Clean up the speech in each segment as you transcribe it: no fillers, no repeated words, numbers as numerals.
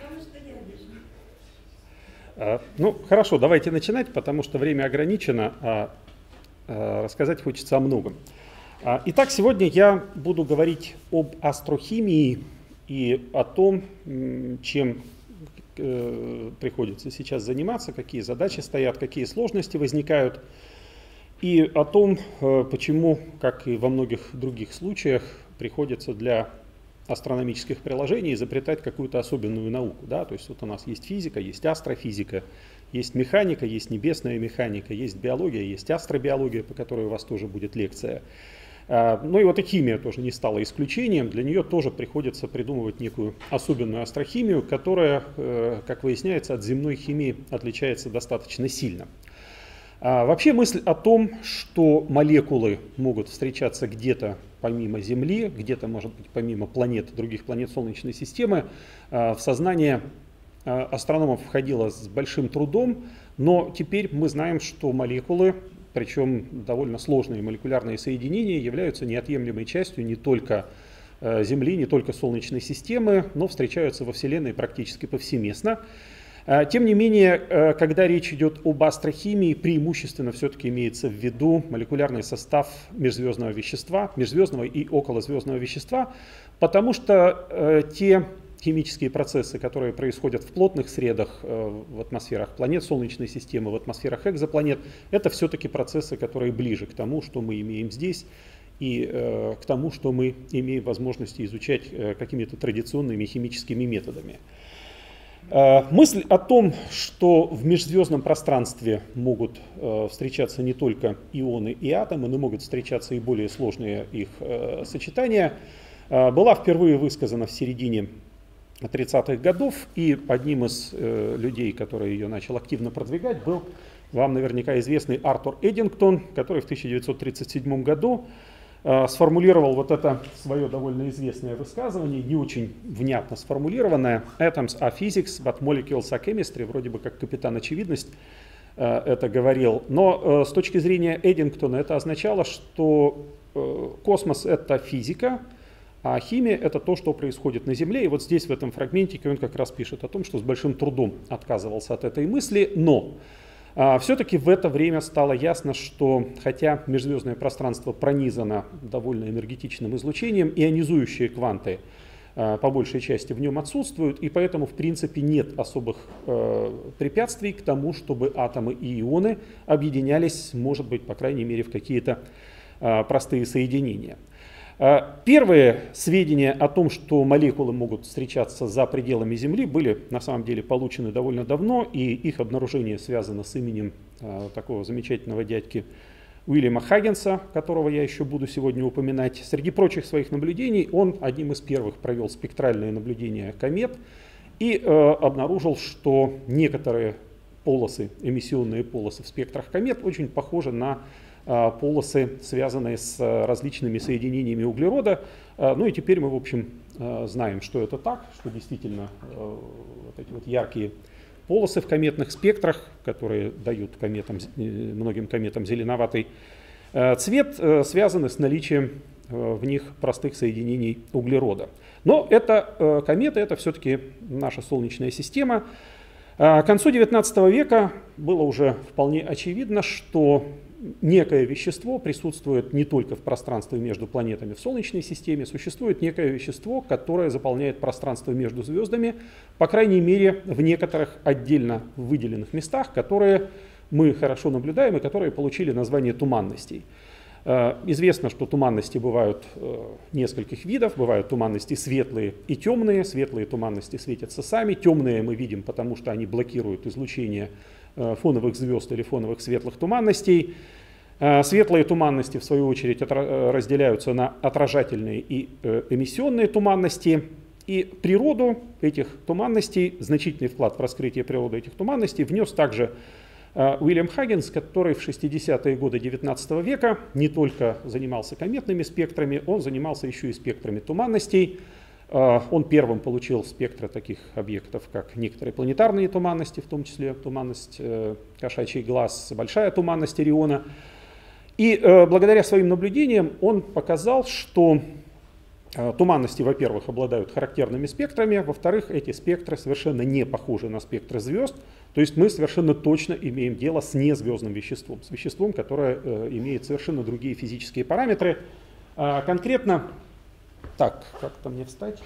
потому что я вижу. Ну, хорошо, давайте начинать, потому что время ограничено, а рассказать хочется о многом. Итак, сегодня я буду говорить об астрохимии и о том, чем приходится сейчас заниматься, какие задачи стоят, какие сложности возникают, и о том, почему, как и во многих других случаях, приходится для астрономических приложений изобретать какую-то особенную науку. Да? То есть вот у нас есть физика, есть астрофизика, есть механика, есть небесная механика, есть биология, есть астробиология, по которой у вас тоже будет лекция. Ну и вот и химия тоже не стала исключением. Для нее тоже приходится придумывать некую особенную астрохимию, которая, как выясняется, от земной химии отличается достаточно сильно. Вообще мысль о том, что молекулы могут встречаться где-то помимо Земли, где-то, может быть, помимо планет, других планет Солнечной системы, в сознание астрономов входила с большим трудом, но теперь мы знаем, что молекулы, причем довольно сложные молекулярные соединения, являются неотъемлемой частью не только Земли, не только Солнечной системы, но встречаются во Вселенной практически повсеместно. Тем не менее, когда речь идет об астрохимии, преимущественно все-таки имеется в виду молекулярный состав межзвездного вещества, межзвездного и околозвездного вещества, потому что те химические процессы, которые происходят в плотных средах, в атмосферах планет Солнечной системы, в атмосферах экзопланет, это все-таки процессы, которые ближе к тому, что мы имеем здесь, и к тому, что мы имеем возможность изучать какими-то традиционными химическими методами. Мысль о том, что в межзвездном пространстве могут встречаться не только ионы и атомы, но могут встречаться и более сложные их сочетания, была впервые высказана в середине 30-х годов, и одним из людей, который ее начал активно продвигать, был вам наверняка известный Артур Эддингтон, который в 1937 году сформулировал вот это свое довольно известное высказывание, не очень внятно сформулированное: «Atoms are physics, but molecules are chemistry», вроде бы как капитан Очевидность это говорил. Но с точки зрения Эддингтона это означало, что космос — это физика, а химия — это то, что происходит на Земле. И вот здесь, в этом фрагментике, он как раз пишет о том, что с большим трудом отказывался от этой мысли, но все-таки в это время стало ясно, что хотя межзвездное пространство пронизано довольно энергетичным излучением, ионизующие кванты по большей части в нем отсутствуют, и поэтому в принципе нет особых препятствий к тому, чтобы атомы и ионы объединялись, может быть, по крайней мере, в какие-то простые соединения. Первые сведения о том, что молекулы могут встречаться за пределами Земли, были на самом деле получены довольно давно, и их обнаружение связано с именем такого замечательного дядьки Уильяма Хаггинса, которого я еще буду сегодня упоминать. Среди прочих своих наблюдений он одним из первых провел спектральное наблюдение комет и обнаружил, что некоторые полосы, эмиссионные полосы в спектрах комет очень похожи на полосы, связанные с различными соединениями углерода. Ну и теперь мы, в общем, знаем, что это так, что действительно вот эти вот яркие полосы в кометных спектрах, которые дают многим кометам зеленоватый цвет, связаны с наличием в них простых соединений углерода. Но это кометы, это все-таки наша Солнечная система. К концу XIX века было уже вполне очевидно, что некое вещество присутствует не только в пространстве между планетами в Солнечной системе, существует некое вещество, которое заполняет пространство между звездами, по крайней мере, в некоторых отдельно выделенных местах, которые мы хорошо наблюдаем и которые получили название туманностей. Известно, что туманности бывают нескольких видов, бывают туманности светлые и темные. Светлые туманности светятся сами, темные мы видим, потому что они блокируют излучение фоновых звезд или фоновых светлых туманностей. Светлые туманности, в свою очередь, разделяются на отражательные и эмиссионные туманности. И природу этих туманностей, значительный вклад в раскрытие природы этих туманностей внес также Уильям Хаггинс, который в 60-е годы XIX века не только занимался кометными спектрами, он занимался еще и спектрами туманностей. Он первым получил спектры таких объектов, как некоторые планетарные туманности, в том числе туманность Кошачий глаз, большая туманность Ориона. И благодаря своим наблюдениям он показал, что Туманности, во-первых, обладают характерными спектрами, во-вторых, эти спектры совершенно не похожи на спектры звезд, то есть мы совершенно точно имеем дело с незвездным веществом, с веществом, которое имеет совершенно другие физические параметры. Конкретно, так, как-то мне встать?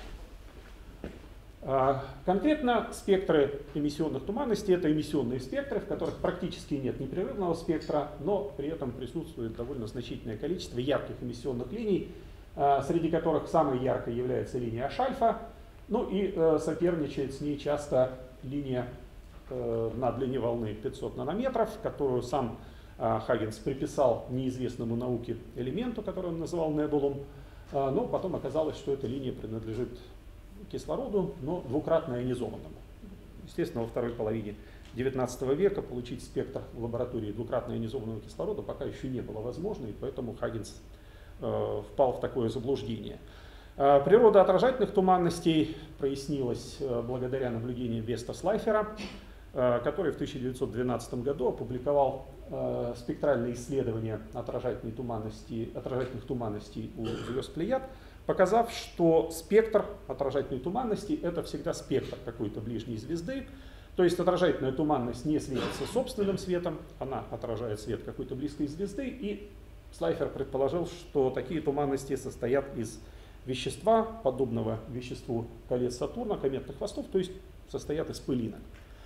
Конкретно спектры эмиссионных туманностей — это эмиссионные спектры, в которых практически нет непрерывного спектра, но при этом присутствует довольно значительное количество ярких эмиссионных линий, среди которых самой яркой является линия H-альфа, ну и соперничает с ней часто линия на длине волны 500 нанометров, которую сам Хаггинс приписал неизвестному науке элементу, который он называл небулум, но потом оказалось, что эта линия принадлежит кислороду, но двукратно ионизованному. Естественно, во второй половине XIX века получить спектр в лаборатории двукратно ионизованного кислорода пока еще не было возможно, и поэтому Хаггинс впал в такое заблуждение. Природа отражательных туманностей прояснилась благодаря наблюдениям Веста Слайфера, который в 1912 году опубликовал спектральные исследования отражательных туманностей у звезд Плеяд, показав, что спектр отражательной туманности — это всегда спектр какой-то ближней звезды. То есть отражательная туманность не светится собственным светом, она отражает свет какой-то близкой звезды, и Слайфер предположил, что такие туманности состоят из вещества, подобного веществу колец Сатурна, кометных хвостов, то есть состоят из пылинок.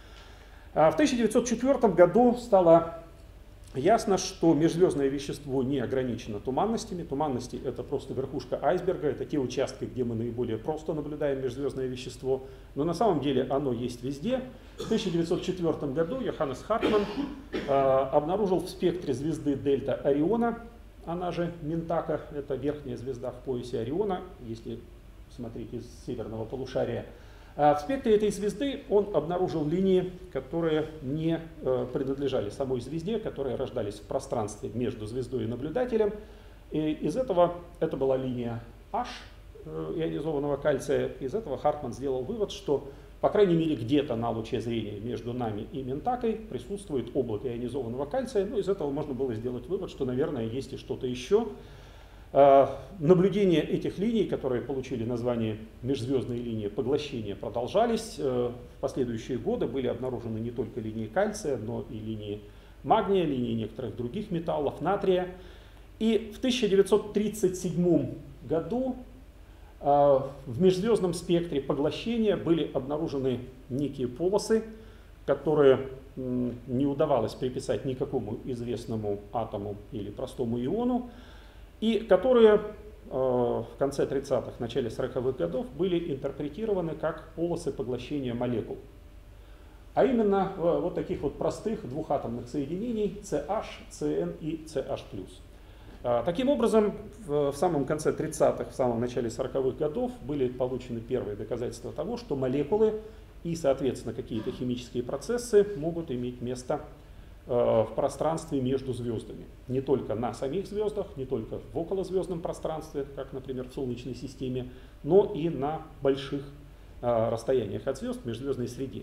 В 1904 году стало ясно, что межзвездное вещество не ограничено туманностями. Туманности — это просто верхушка айсберга, это те участки, где мы наиболее просто наблюдаем межзвездное вещество, но на самом деле оно есть везде. В 1904 году Йоханнес Хартман обнаружил в спектре звезды Дельта Ориона, она же Ментака, это верхняя звезда в поясе Ориона, если смотреть из северного полушария. В спектре этой звезды он обнаружил линии, которые не принадлежали самой звезде, которые рождались в пространстве между звездой и наблюдателем. И из этого, это была линия H ионизованного кальция, из этого Хартман сделал вывод, что, по крайней мере, где-то на луче зрения между нами и Ментакой присутствует облако ионизованного кальция. Ну, из этого можно было сделать вывод, что, наверное, есть и что-то еще. Наблюдения этих линий, которые получили название межзвездные линии поглощения, продолжались. В последующие годы были обнаружены не только линии кальция, но и линии магния, линии некоторых других металлов, натрия. И в 1937 году в межзвездном спектре поглощения были обнаружены некие полосы, которые не удавалось приписать никакому известному атому или простому иону, и которые в конце 30-х, начале 40-х годов были интерпретированы как полосы поглощения молекул. А именно вот таких вот простых двухатомных соединений CH, CN и CH+. Таким образом, в самом конце 30-х, в самом начале 40-х годов были получены первые доказательства того, что молекулы и, соответственно, какие-то химические процессы могут иметь место в пространстве между звездами. Не только на самих звездах, не только в околозвездном пространстве, как, например, в Солнечной системе, но и на больших расстояниях от звезд в межзвездной среде.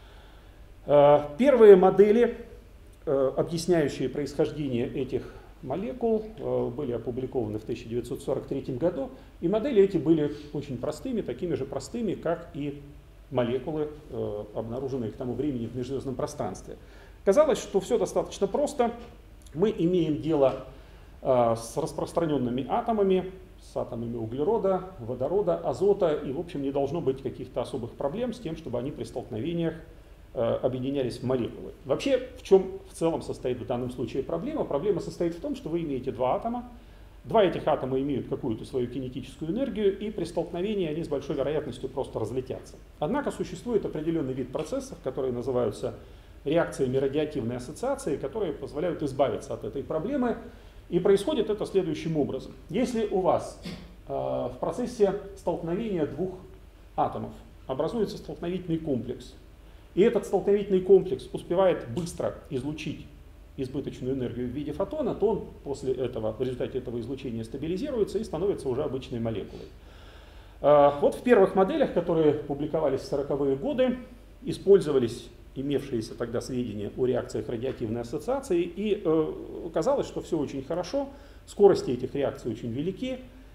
Первые модели, объясняющие происхождение этих молекул, были опубликованы в 1943 году, и модели эти были очень простыми, такими же простыми, как и молекулы, обнаруженные к тому времени в межзвездном пространстве. Казалось, что все достаточно просто. Мы имеем дело с распространенными атомами, с атомами углерода, водорода, азота, и, в общем, не должно быть каких-то особых проблем с тем, чтобы они при столкновениях объединялись в молекулы. Вообще, в чем в целом состоит в данном случае проблема? Проблема состоит в том, что вы имеете два атома. Два этих атома имеют какую-то свою кинетическую энергию, и при столкновении они с большой вероятностью просто разлетятся. Однако существует определенный вид процессов, которые называются реакциями радиоактивной ассоциации, которые позволяют избавиться от этой проблемы. И происходит это следующим образом. Если у вас в процессе столкновения двух атомов образуется столкновительный комплекс, и этот столкновительный комплекс успевает быстро излучить избыточную энергию в виде фотона, то он после этого, в результате этого излучения стабилизируется и становится уже обычной молекулой. Вот в первых моделях, которые публиковались в 40-е годы, использовались имевшиеся тогда сведения о реакциях радиоактивной ассоциации, и оказалось, что все очень хорошо, скорости этих реакций очень велики,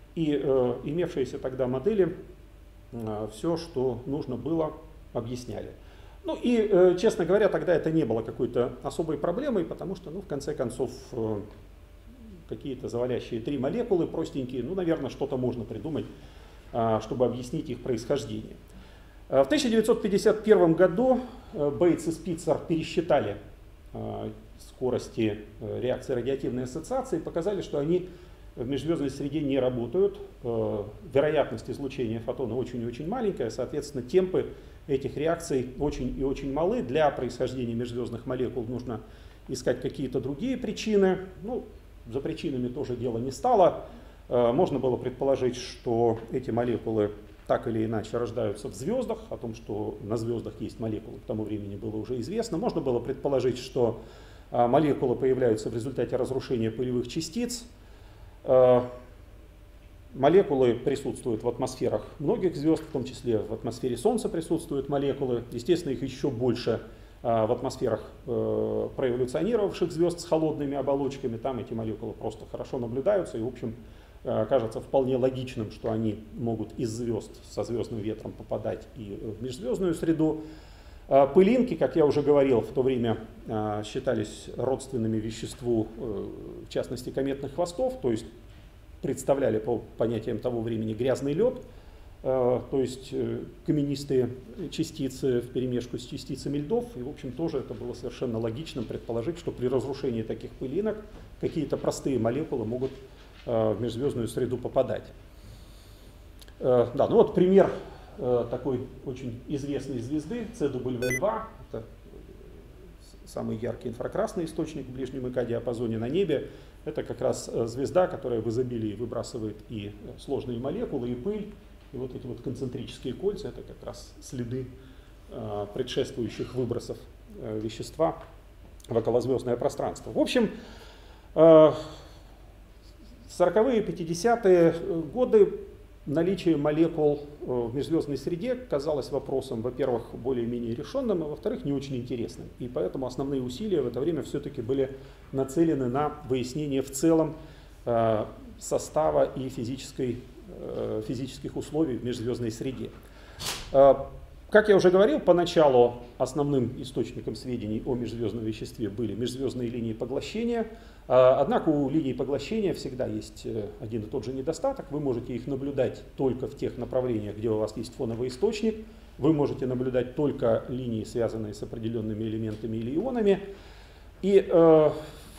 И имевшиеся тогда модели все, что нужно было, объясняли. Ну и, честно говоря, тогда это не было какой-то особой проблемой, потому что, ну, в конце концов, какие-то завалящие 3 молекулы простенькие, ну, наверное, что-то можно придумать, чтобы объяснить их происхождение. В 1951 году Бейтс и Спицер пересчитали скорости реакции радиоактивной ассоциации и показали, что они в межзвездной среде не работают. Вероятность излучения фотона очень и очень маленькая, соответственно, темпы этих реакций очень и очень малы. Для происхождения межзвездных молекул нужно искать какие-то другие причины. Ну, за причинами тоже дело не стало. Можно было предположить, что эти молекулы так или иначе рождаются в звездах. О том, что на звездах есть молекулы, к тому времени было уже известно. Можно было предположить, что молекулы появляются в результате разрушения пылевых частиц. Молекулы присутствуют в атмосферах многих звезд, в том числе в атмосфере Солнца присутствуют молекулы. Естественно, их еще больше в атмосферах проэволюционировавших звезд с холодными оболочками. Там эти молекулы просто хорошо наблюдаются, и, в общем, кажется вполне логичным, что они могут из звезд со звездным ветром попадать и в межзвездную среду. Пылинки, как я уже говорил, в то время считались родственными веществу, в частности, кометных хвостов, то есть представляли по понятиям того времени грязный лед, то есть каменистые частицы вперемешку с частицами льдов. И, в общем, тоже это было совершенно логичным предположить, что при разрушении таких пылинок какие-то простые молекулы могут в межзвездную среду попадать. Да, ну вот пример такой очень известной звезды CW2. Это самый яркий инфракрасный источник в ближнем ИК-диапазоне на небе. Это как раз звезда, которая в изобилии выбрасывает и сложные молекулы, и пыль. И вот эти вот концентрические кольца — это как раз следы предшествующих выбросов вещества в околозвездное пространство. В общем, 40-е, 50-е годы наличие молекул в межзвездной среде казалось вопросом, во-первых, более-менее решенным, а во-вторых, не очень интересным. И поэтому основные усилия в это время все-таки были нацелены на выяснение в целом состава и физических условий в межзвездной среде. Как я уже говорил, поначалу основным источником сведений о межзвездном веществе были межзвездные линии поглощения. Однако у линий поглощения всегда есть один и тот же недостаток. Вы можете их наблюдать только в тех направлениях, где у вас есть фоновый источник. Вы можете наблюдать только линии, связанные с определенными элементами или ионами. И в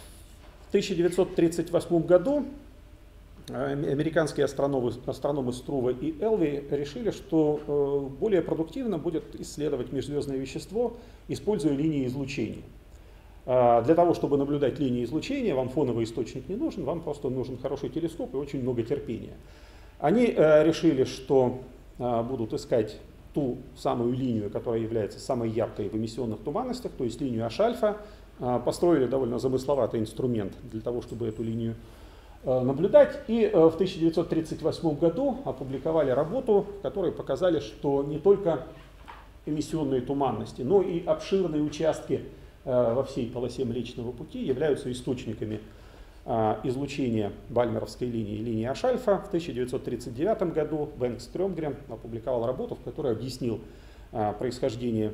1938 году американские астрономы Струва и Элви решили, что более продуктивно будет исследовать межзвездное вещество, используя линии излучения. Для того, чтобы наблюдать линии излучения, вам фоновый источник не нужен, вам просто нужен хороший телескоп и очень много терпения. Они решили, что будут искать ту самую линию, которая является самой яркой в эмиссионных туманностях, то есть линию H-альфа. Построили довольно замысловатый инструмент для того, чтобы эту линию наблюдать. И в 1938 году опубликовали работу, в которой показали, что не только эмиссионные туманности, но и обширные участки во всей полосе Млечного Пути являются источниками излучения бальмеровской линии H-альфа. В 1939 году Бенк Стрёмгрен опубликовал работу, в которой объяснил происхождение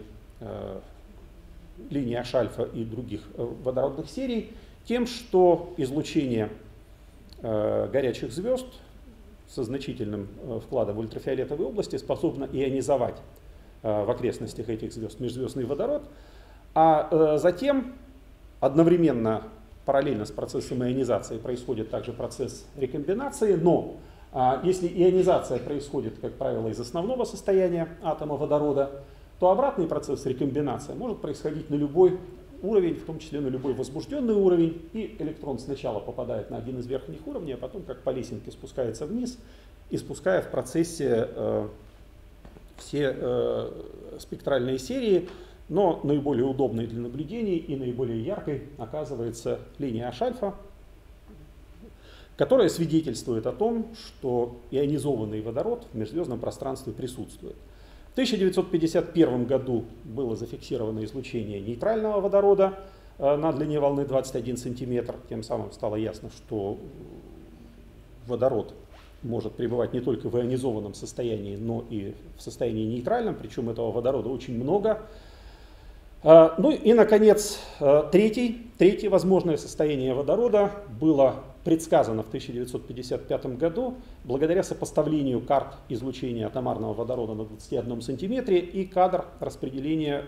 линии H-альфа и других водородных серий тем, что излучение горячих звезд со значительным вкладом в ультрафиолетовой области способно ионизовать в окрестностях этих звезд межзвездный водород, а затем одновременно, параллельно с процессом ионизации, происходит также процесс рекомбинации, но если ионизация происходит, как правило, из основного состояния атома водорода, то обратный процесс, рекомбинация, может происходить на любой уровень, в том числе на любой возбужденный уровень, и электрон сначала попадает на один из верхних уровней, а потом как по лесенке спускается вниз, испуская в процессе все спектральные серии, но наиболее удобной для наблюдений и наиболее яркой оказывается линия H-альфа, которая свидетельствует о том, что ионизованный водород в межзвездном пространстве присутствует. В 1951 году было зафиксировано излучение нейтрального водорода на длине волны 21 см. Тем самым стало ясно, что водород может пребывать не только в ионизованном состоянии, но и в состоянии нейтральном, причем этого водорода очень много. Ну и, наконец, третье возможное состояние водорода было предсказано в 1955 году благодаря сопоставлению карт излучения атомарного водорода на 21 сантиметре и карт распределения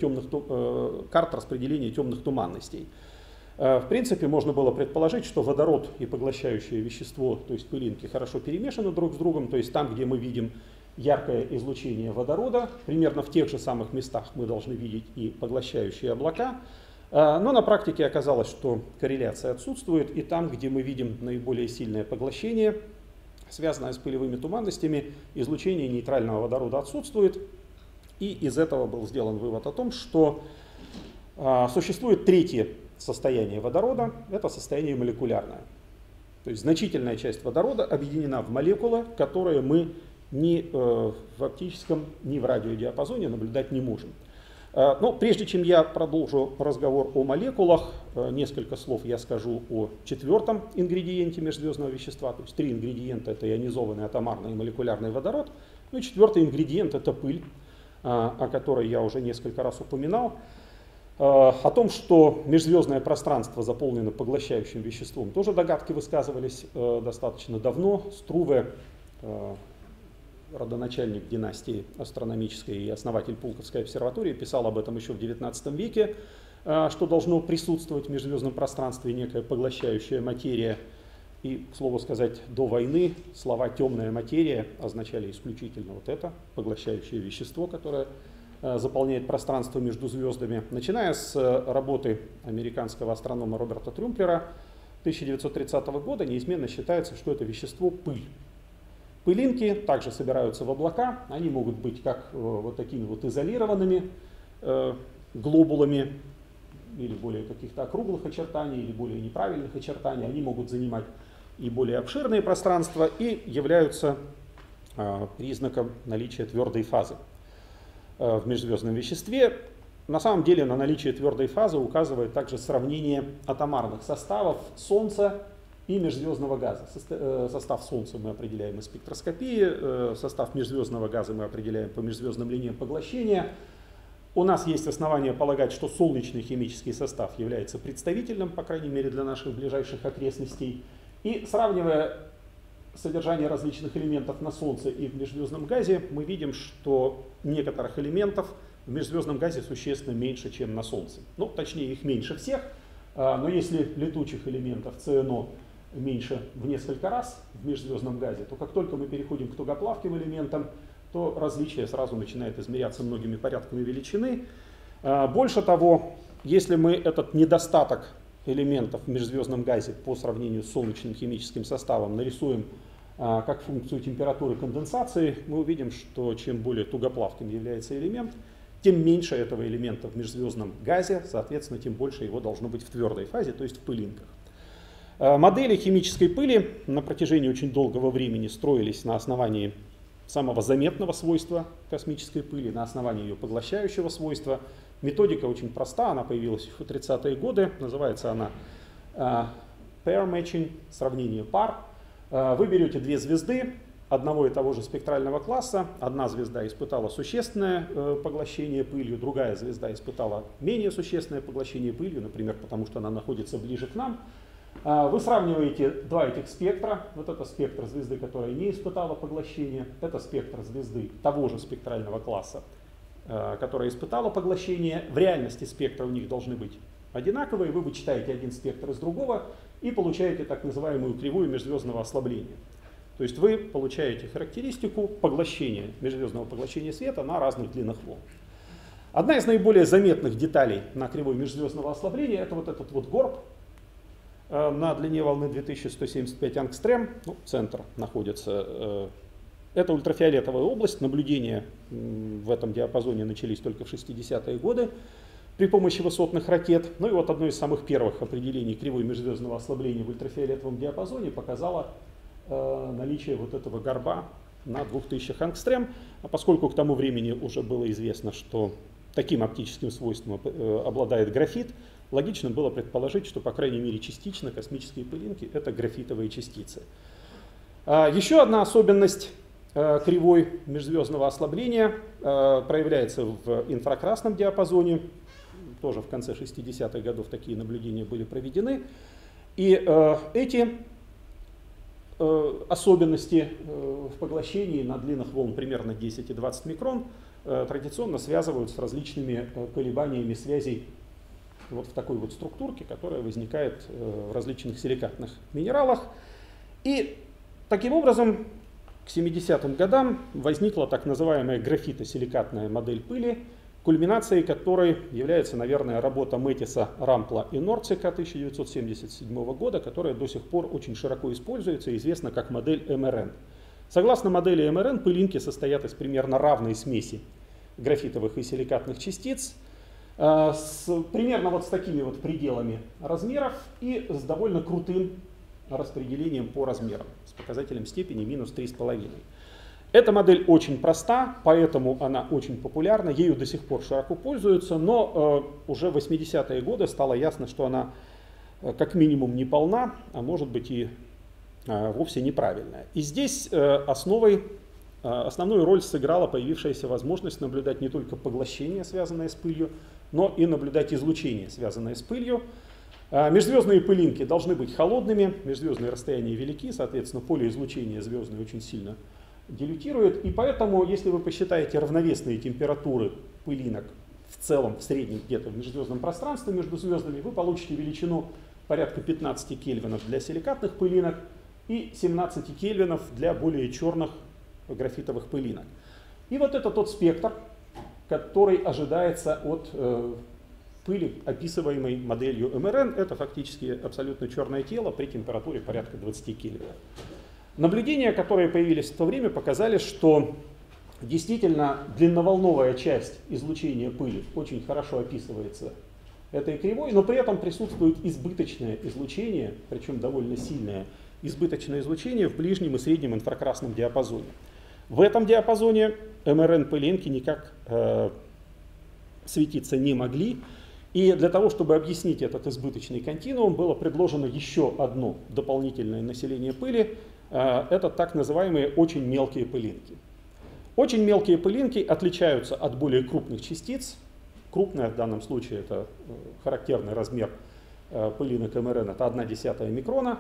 темных туманностей. В принципе, можно было предположить, что водород и поглощающее вещество, то есть пылинки, хорошо перемешаны друг с другом, то есть там, где мы видим яркое излучение водорода, примерно в тех же самых местах мы должны видеть и поглощающие облака. Но на практике оказалось, что корреляция отсутствует, и там, где мы видим наиболее сильное поглощение, связанное с пылевыми туманностями, излучение нейтрального водорода отсутствует. И из этого был сделан вывод о том, что существует третье состояние водорода, это состояние молекулярное. То есть значительная часть водорода объединена в молекулы, которые мы ни в оптическом, ни в радиодиапазоне наблюдать не можем. Но прежде чем я продолжу разговор о молекулах, несколько слов я скажу о четвертом ингредиенте межзвездного вещества. То есть три ингредиента — это ионизованный, атомарный и молекулярный водород. Ну и четвертый ингредиент — это пыль, о которой я уже несколько раз упоминал. О том, что межзвездное пространство заполнено поглощающим веществом, тоже догадки высказывались достаточно давно. Струве, родоначальник династии астрономической и основатель Пулковской обсерватории, писал об этом еще в XIX веке, что должно присутствовать в межзвездном пространстве некая поглощающая материя. И, к слову сказать, до войны слова «темная материя» означали исключительно вот это, поглощающее вещество, которое заполняет пространство между звездами. Начиная с работы американского астронома Роберта Трюмпелера 1930 года неизменно считается, что это вещество — пыль. Пылинки также собираются в облака, они могут быть как вот такими вот изолированными глобулами, или более каких-то округлых очертаний, или более неправильных очертаний. Они могут занимать и более обширные пространства и являются признаком наличия твердой фазы в межзвездном веществе. На самом деле на наличие твердой фазы указывает также сравнение атомарных составов Солнца и межзвездного газа. Состав Солнца мы определяем из спектроскопии, состав межзвездного газа мы определяем по межзвездным линиям поглощения. У нас есть основания полагать, что солнечный химический состав является представительным, по крайней мере для наших ближайших окрестностей. И сравнивая содержание различных элементов на Солнце и в межзвездном газе, мы видим, что некоторых элементов в межзвездном газе существенно меньше, чем на Солнце. Ну, точнее, их меньше всех, но если летучих элементов ЦНО меньше в несколько раз в межзвездном газе, то как только мы переходим к тугоплавким элементам, то различие сразу начинает измеряться многими порядками величины. Больше того, если мы этот недостаток элементов в межзвездном газе по сравнению с солнечным химическим составом нарисуем как функцию температуры конденсации, мы увидим, что чем более тугоплавким является элемент, тем меньше этого элемента в межзвездном газе, соответственно, тем больше его должно быть в твердой фазе, то есть в пылинках. Модели химической пыли на протяжении очень долгого времени строились на основании самого заметного свойства космической пыли, на основании ее поглощающего свойства. Методика очень проста, она появилась в 30-е годы, называется она pair matching, сравнение пар. Вы берете две звезды одного и того же спектрального класса. Одна звезда испытала существенное поглощение пылью, другая звезда испытала менее существенное поглощение пылью, например, потому что она находится ближе к нам. Вы сравниваете два этих спектра. Вот это спектр звезды, которая не испытала поглощение. Это спектр звезды того же спектрального класса, которая испытала поглощение. В реальности спектры у них должны быть одинаковые. Вы вычитаете один спектр из другого и получаете так называемую кривую межзвездного ослабления. То есть вы получаете характеристику поглощения, межзвездного поглощения света на разных длинах волн. Одна из наиболее заметных деталей на кривой межзвездного ослабления — это вот этот вот горб на длине волны 2175 ангстрем. Ну, центр находится. Это ультрафиолетовая область. Наблюдения в этом диапазоне начались только в 60-е годы при помощи высотных ракет. Ну и вот одно из самых первых определений кривой межзвездного ослабления в ультрафиолетовом диапазоне показало наличие вот этого горба на 2000 ангстрем. А поскольку к тому времени уже было известно, что таким оптическим свойством обладает графит, логично было предположить, что, по крайней мере, частично космические пылинки — это графитовые частицы. Еще одна особенность кривой межзвездного ослабления проявляется в инфракрасном диапазоне. Тоже в конце 60-х годов такие наблюдения были проведены. И эти особенности в поглощении на длинах волн примерно 10 и 20 микрон традиционно связывают с различными колебаниями связей вот в такой вот структурке, которая возникает в различных силикатных минералах. И таким образом к 70-м годам возникла так называемая графитосиликатная модель пыли, кульминацией которой является, наверное, работа Мэттиса, Рампла и Норцика 1977 года, которая до сих пор очень широко используется и известна как модель МРН. Согласно модели МРН, пылинки состоят из примерно равной смеси графитовых и силикатных частиц, примерно вот с такими вот пределами размеров и с довольно крутым распределением по размерам, с показателем степени минус 3,5. Эта модель очень проста, поэтому она очень популярна, ею до сих пор широко пользуются, но уже в 80-е годы стало ясно, что она как минимум не полна, а может быть и вовсе неправильная. И здесь основную роль сыграла появившаяся возможность наблюдать не только поглощение, связанное с пылью, но и наблюдать излучение, связанное с пылью. Межзвездные пылинки должны быть холодными, межзвездные расстояния велики, соответственно, поле излучения звездное очень сильно дилютирует, и поэтому, если вы посчитаете равновесные температуры пылинок в целом, в среднем где-то в межзвездном пространстве между звездами, вы получите величину порядка 15 кельвинов для силикатных пылинок и 17 кельвинов для более черных графитовых пылинок. И вот это тот спектр, который ожидается от пыли, описываемой моделью МРН. Это фактически абсолютно черное тело при температуре порядка 20 кельвинов. Наблюдения, которые появились в то время, показали, что действительно длинноволновая часть излучения пыли очень хорошо описывается этой кривой, но при этом присутствует избыточное излучение, причем довольно сильное избыточное излучение в ближнем и среднем инфракрасном диапазоне. В этом диапазоне МРН-пылинки никак светиться не могли. И для того, чтобы объяснить этот избыточный континуум, было предложено еще одно дополнительное население пыли. Это так называемые очень мелкие пылинки. Очень мелкие пылинки отличаются от более крупных частиц. Крупная в данном случае это характерный размер пылинок МРН, это 1/10 микрона.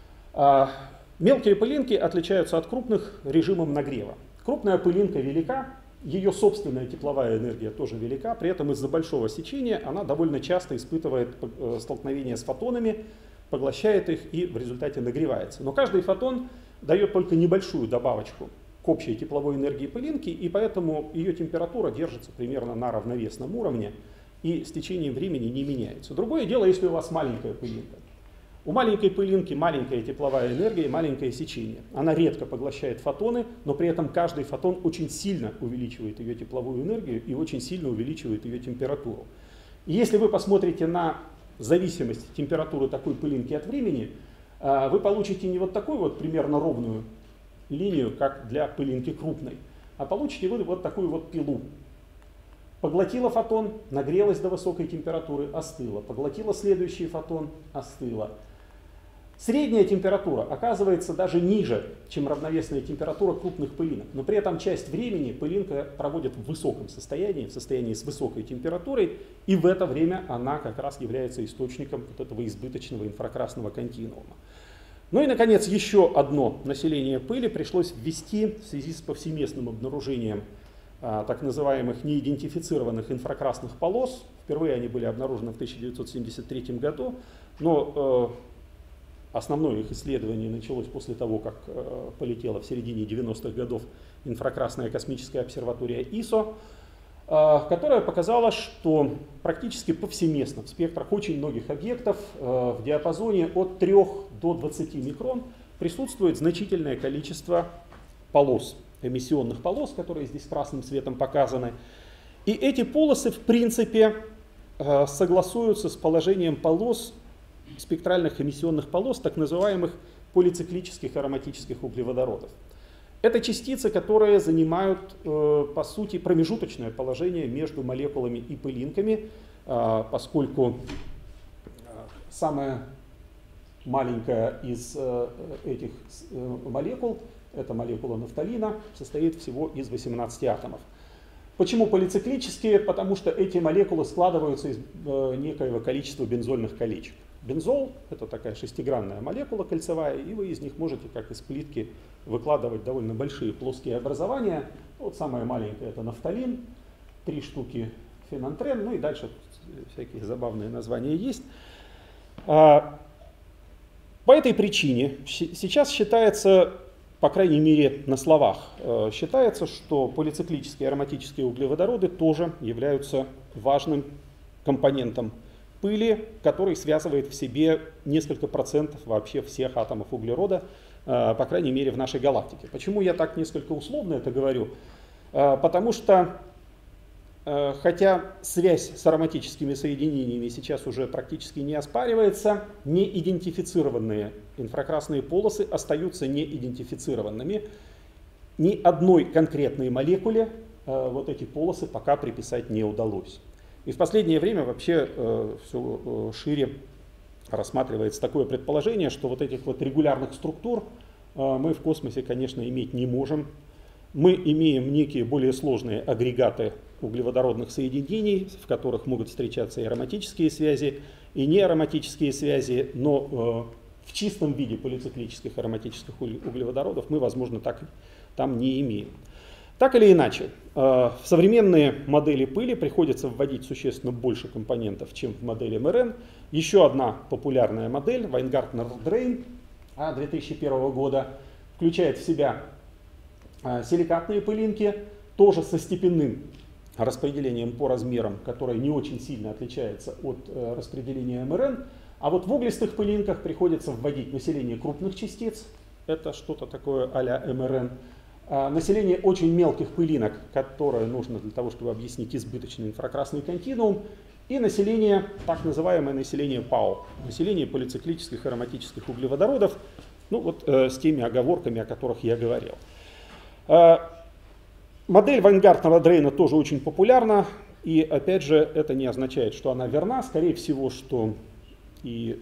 Мелкие пылинки отличаются от крупных режимом нагрева. Крупная пылинка велика, ее собственная тепловая энергия тоже велика, при этом из-за большого сечения она довольно часто испытывает столкновение с фотонами, поглощает их и в результате нагревается. Но каждый фотон дает только небольшую добавочку к общей тепловой энергии пылинки, и поэтому ее температура держится примерно на равновесном уровне и с течением времени не меняется. Другое дело, если у вас маленькая пылинка. У маленькой пылинки маленькая тепловая энергия и маленькое сечение. Она редко поглощает фотоны, но при этом каждый фотон очень сильно увеличивает ее тепловую энергию и очень сильно увеличивает ее температуру. И если вы посмотрите на зависимость температуры такой пылинки от времени, вы получите не вот такую вот примерно ровную линию, как для пылинки крупной, а получите вы вот такую вот пилу. Поглотила фотон, нагрелась до высокой температуры, остыла. Поглотила следующий фотон, остыла. Средняя температура оказывается даже ниже, чем равновесная температура крупных пылинок, но при этом часть времени пылинка проводит в высоком состоянии, в состоянии с высокой температурой, и в это время она как раз является источником вот этого избыточного инфракрасного континуума. Ну и, наконец, еще одно население пыли пришлось ввести в связи с повсеместным обнаружением так называемых неидентифицированных инфракрасных полос. Впервые они были обнаружены в 1973 году, но основное их исследование началось после того, как полетела в середине 90-х годов инфракрасная космическая обсерватория ИСО, которая показала, что практически повсеместно в спектрах очень многих объектов в диапазоне от 3 до 20 микрон присутствует значительное количество полос, эмиссионных полос, которые здесь красным цветом показаны. И эти полосы, в принципе, согласуются с положением полос, спектральных эмиссионных полос, так называемых полициклических ароматических углеводородов. Это частицы, которые занимают, по сути, промежуточное положение между молекулами и пылинками, поскольку самая маленькая из этих молекул, это молекула нафталина, состоит всего из 18 атомов. Почему полициклические? Потому что эти молекулы складываются из некоего количества бензольных колечек. Бензол — это такая шестигранная молекула кольцевая, и вы из них можете, как из плитки, выкладывать довольно большие плоские образования. Вот самое маленькое — это нафталин, 3 штуки фенантрен, ну и дальше всякие забавные названия есть. По этой причине сейчас считается, по крайней мере на словах, считается, что полициклические ароматические углеводороды тоже являются важным компонентом пыли, который связывает в себе несколько процентов вообще всех атомов углерода, по крайней мере в нашей галактике. Почему я так несколько условно это говорю? Потому что, хотя связь с ароматическими соединениями сейчас уже практически не оспаривается, неидентифицированные инфракрасные полосы остаются неидентифицированными. Ни одной конкретной молекуле вот эти полосы пока приписать не удалось. И в последнее время вообще все шире рассматривается такое предположение, что вот этих вот регулярных структур мы в космосе, конечно, иметь не можем. Мы имеем некие более сложные агрегаты углеводородных соединений, в которых могут встречаться и ароматические связи, и неароматические связи, но в чистом виде полициклических ароматических углеводородов мы, возможно, так там не имеем. Так или иначе, в современные модели пыли приходится вводить существенно больше компонентов, чем в модели МРН. Еще одна популярная модель, Weingartner-Drain 2001 года, включает в себя силикатные пылинки, тоже со степенным распределением по размерам, которое не очень сильно отличается от распределения МРН. А вот в углистых пылинках приходится вводить население крупных частиц, это что-то такое а-ля МРН, население очень мелких пылинок, которое нужно для того, чтобы объяснить избыточный инфракрасный континуум, и население, так называемое население ПАО, население полициклических ароматических углеводородов, ну вот с теми оговорками, о которых я говорил. Модель Вайнгартнера-Дрейна тоже очень популярна, и опять же это не означает, что она верна, скорее всего, что и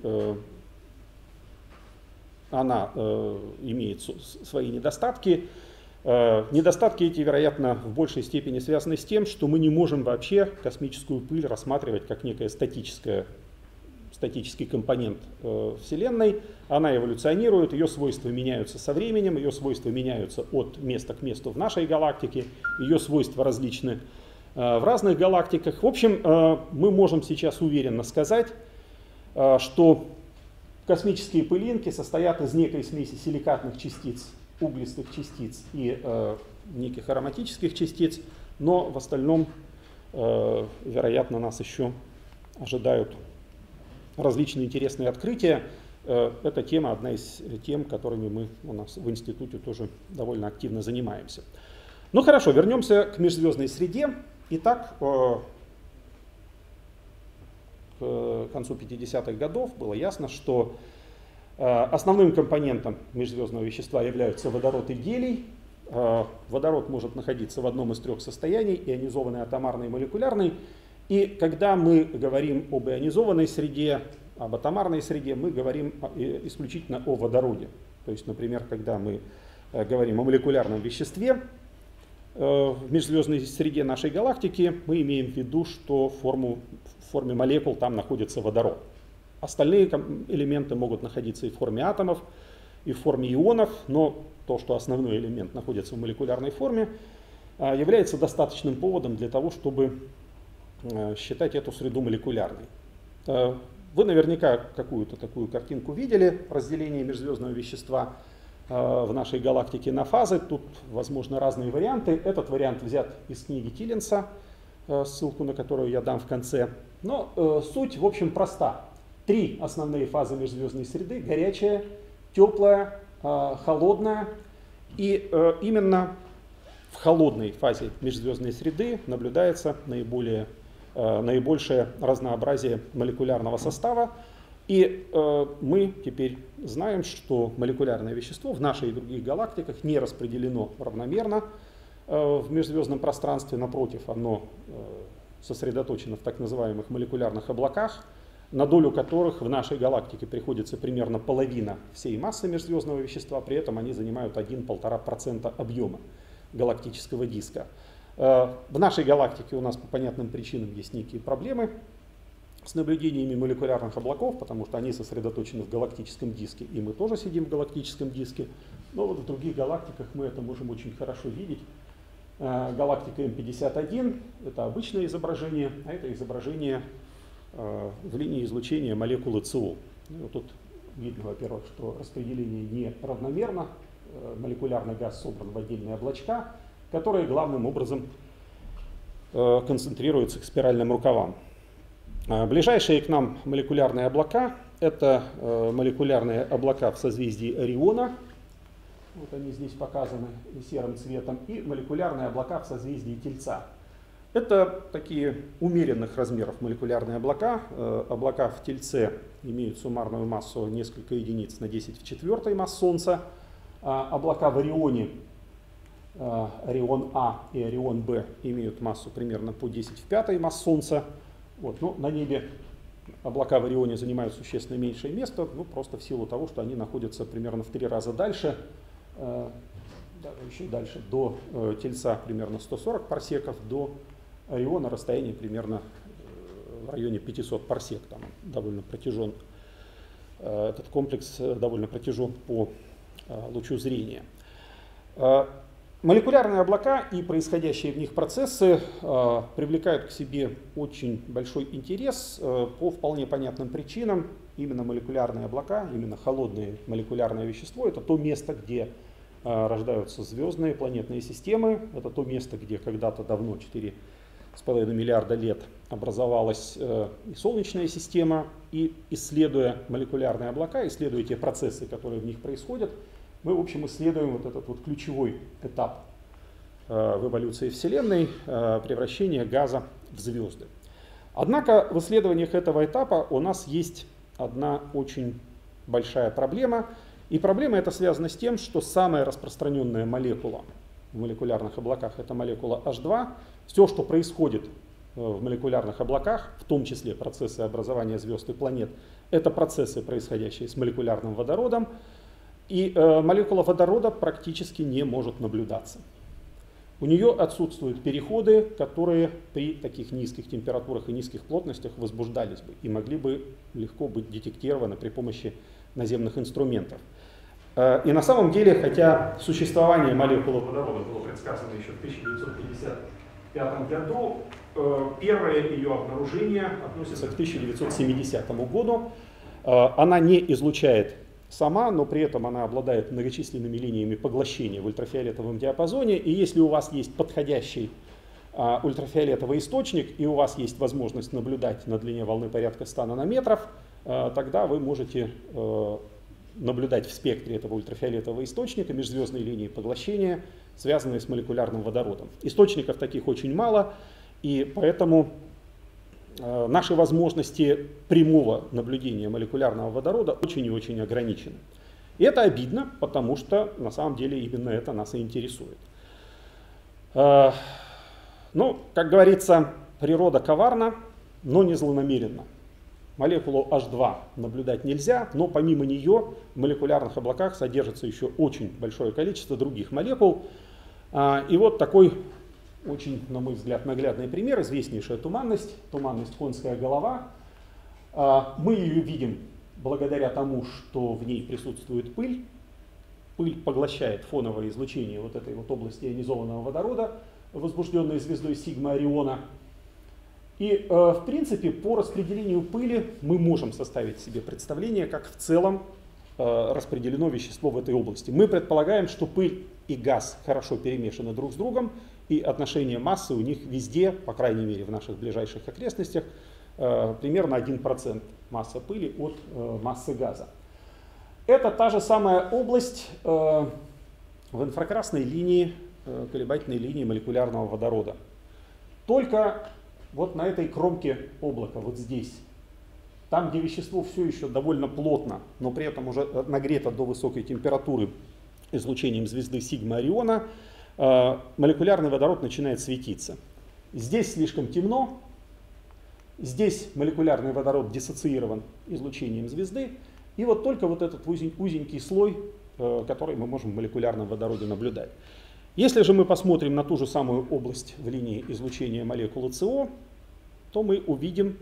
она имеет свои недостатки. Недостатки эти, вероятно, в большей степени связаны с тем, что мы не можем вообще космическую пыль рассматривать как некое статический компонент Вселенной. Она эволюционирует, ее свойства меняются со временем, ее свойства меняются от места к месту в нашей галактике, ее свойства различны в разных галактиках. В общем, мы можем сейчас уверенно сказать, что космические пылинки состоят из некой смеси силикатных частиц, углистых частиц и неких ароматических частиц, но в остальном, вероятно, нас еще ожидают различные интересные открытия. Эта тема одна из тем, которыми мы у нас в институте тоже довольно активно занимаемся. Ну хорошо, вернемся к межзвездной среде. Итак, к концу 50-х годов было ясно, что основным компонентом межзвездного вещества являются водород и гелий. Водород может находиться в одном из 3 состояний: ионизованный, атомарный и молекулярный. И когда мы говорим об ионизованной среде, об атомарной среде, мы говорим исключительно о водороде. То есть, например, когда мы говорим о молекулярном веществе в межзвездной среде нашей галактики, мы имеем в виду, что в форме молекул там находится водород. Остальные элементы могут находиться и в форме атомов, и в форме ионов, но то, что основной элемент находится в молекулярной форме, является достаточным поводом для того, чтобы считать эту среду молекулярной. Вы наверняка какую-то такую картинку видели, разделение межзвездного вещества в нашей галактике на фазы. Тут, возможно, разные варианты. Этот вариант взят из книги Тиллинса, ссылку на которую я дам в конце. Но суть, в общем, проста. 3 основные фазы межзвездной среды: горячая, теплая, холодная. И именно в холодной фазе межзвездной среды наблюдается наибольшее разнообразие молекулярного состава. И мы теперь знаем, что молекулярное вещество в нашей и других галактиках не распределено равномерно в межзвездном пространстве. Напротив, оно сосредоточено в так называемых молекулярных облаках. на долю которых в нашей галактике приходится примерно половина всей массы межзвездного вещества, при этом они занимают 1–1,5% объема галактического диска. В нашей галактике у нас по понятным причинам есть некие проблемы с наблюдениями молекулярных облаков, потому что они сосредоточены в галактическом диске, и мы тоже сидим в галактическом диске, но вот в других галактиках мы это можем очень хорошо видеть. Галактика М51 — это обычное изображение, а это изображение в линии излучения молекулы ЦО. Вот тут видно, во-первых, что распределение не равномерно, молекулярный газ собран в отдельные облачка, которые главным образом концентрируются к спиральным рукавам. Ближайшие к нам молекулярные облака — это молекулярные облака в созвездии Ориона, вот они здесь показаны серым цветом, и молекулярные облака в созвездии Тельца. Это такие умеренных размеров молекулярные облака. Облака в Тельце имеют суммарную массу несколько единиц на 10 в 4 масс Солнца. Облака в Орионе, Орион А и Орион Б, имеют массу примерно по 10 в 5 масс Солнца. Вот, но на небе облака в Орионе занимают существенно меньшее место, ну, просто в силу того, что они находятся примерно в 3 раза дальше, даже еще дальше, до Тельца примерно 140 парсеков, до Ориона расстояние примерно в районе 500 парсек. Там довольно протяжен, этот комплекс довольно протяжен по лучу зрения. Молекулярные облака и происходящие в них процессы привлекают к себе очень большой интерес по вполне понятным причинам. Именно молекулярные облака, именно холодное молекулярное вещество — это то место, где рождаются звездные планетные системы. Это то место, где когда-то давно, 4,5 миллиарда лет, образовалась и Солнечная система. И исследуя молекулярные облака, исследуя те процессы, которые в них происходят, мы, в общем, исследуем вот этот вот ключевой этап в эволюции Вселенной — превращение газа в звезды. Однако в исследованиях этого этапа у нас есть одна очень большая проблема. И проблема эта связана с тем, что самая распространенная молекула в молекулярных облаках — это молекула H2. Все, что происходит в молекулярных облаках, в том числе процессы образования звезд и планет, это процессы, происходящие с молекулярным водородом. И молекула водорода практически не может наблюдаться. У нее отсутствуют переходы, которые при таких низких температурах и низких плотностях возбуждались бы и могли бы легко быть детектированы при помощи наземных инструментов. И на самом деле, хотя существование молекулы водорода было предсказано еще в 1955 году, первое ее обнаружение относится к 1970 году. Она не излучает сама, но при этом она обладает многочисленными линиями поглощения в ультрафиолетовом диапазоне. И если у вас есть подходящий ультрафиолетовый источник, и у вас есть возможность наблюдать на длине волны порядка 100 нанометров, тогда вы можете наблюдать в спектре этого ультрафиолетового источника межзвездные линии поглощения, связанные с молекулярным водородом. Источников таких очень мало, и поэтому наши возможности прямого наблюдения молекулярного водорода очень и очень ограничены. И это обидно, потому что на самом деле именно это нас и интересует. Ну, как говорится, природа коварна, но не злонамеренна. Молекулу H2 наблюдать нельзя, но помимо нее в молекулярных облаках содержится еще очень большое количество других молекул. И вот такой очень, на мой взгляд, наглядный пример — известнейшая туманность, туманность Конская голова. Мы ее видим благодаря тому, что в ней присутствует пыль. Пыль поглощает фоновое излучение вот этой вот области ионизованного водорода, возбужденной звездой Сигма Ориона. И, в принципе, по распределению пыли мы можем составить себе представление, как в целом распределено вещество в этой области. Мы предполагаем, что пыль и газ хорошо перемешаны друг с другом, и отношение массы у них везде, по крайней мере в наших ближайших окрестностях, примерно 1% масса пыли от массы газа. Это та же самая область в инфракрасной линии, колебательной линии молекулярного водорода. Только вот на этой кромке облака, вот здесь, там, где вещество все еще довольно плотно, но при этом уже нагрето до высокой температуры излучением звезды Сигма Ориона, молекулярный водород начинает светиться. Здесь слишком темно, Здесь молекулярный водород диссоциирован излучением звезды. И вот только вот этот узенький слой, который мы можем в молекулярном водороде наблюдать. Если же мы посмотрим на ту же самую область в линии излучения молекулы СО, то мы увидим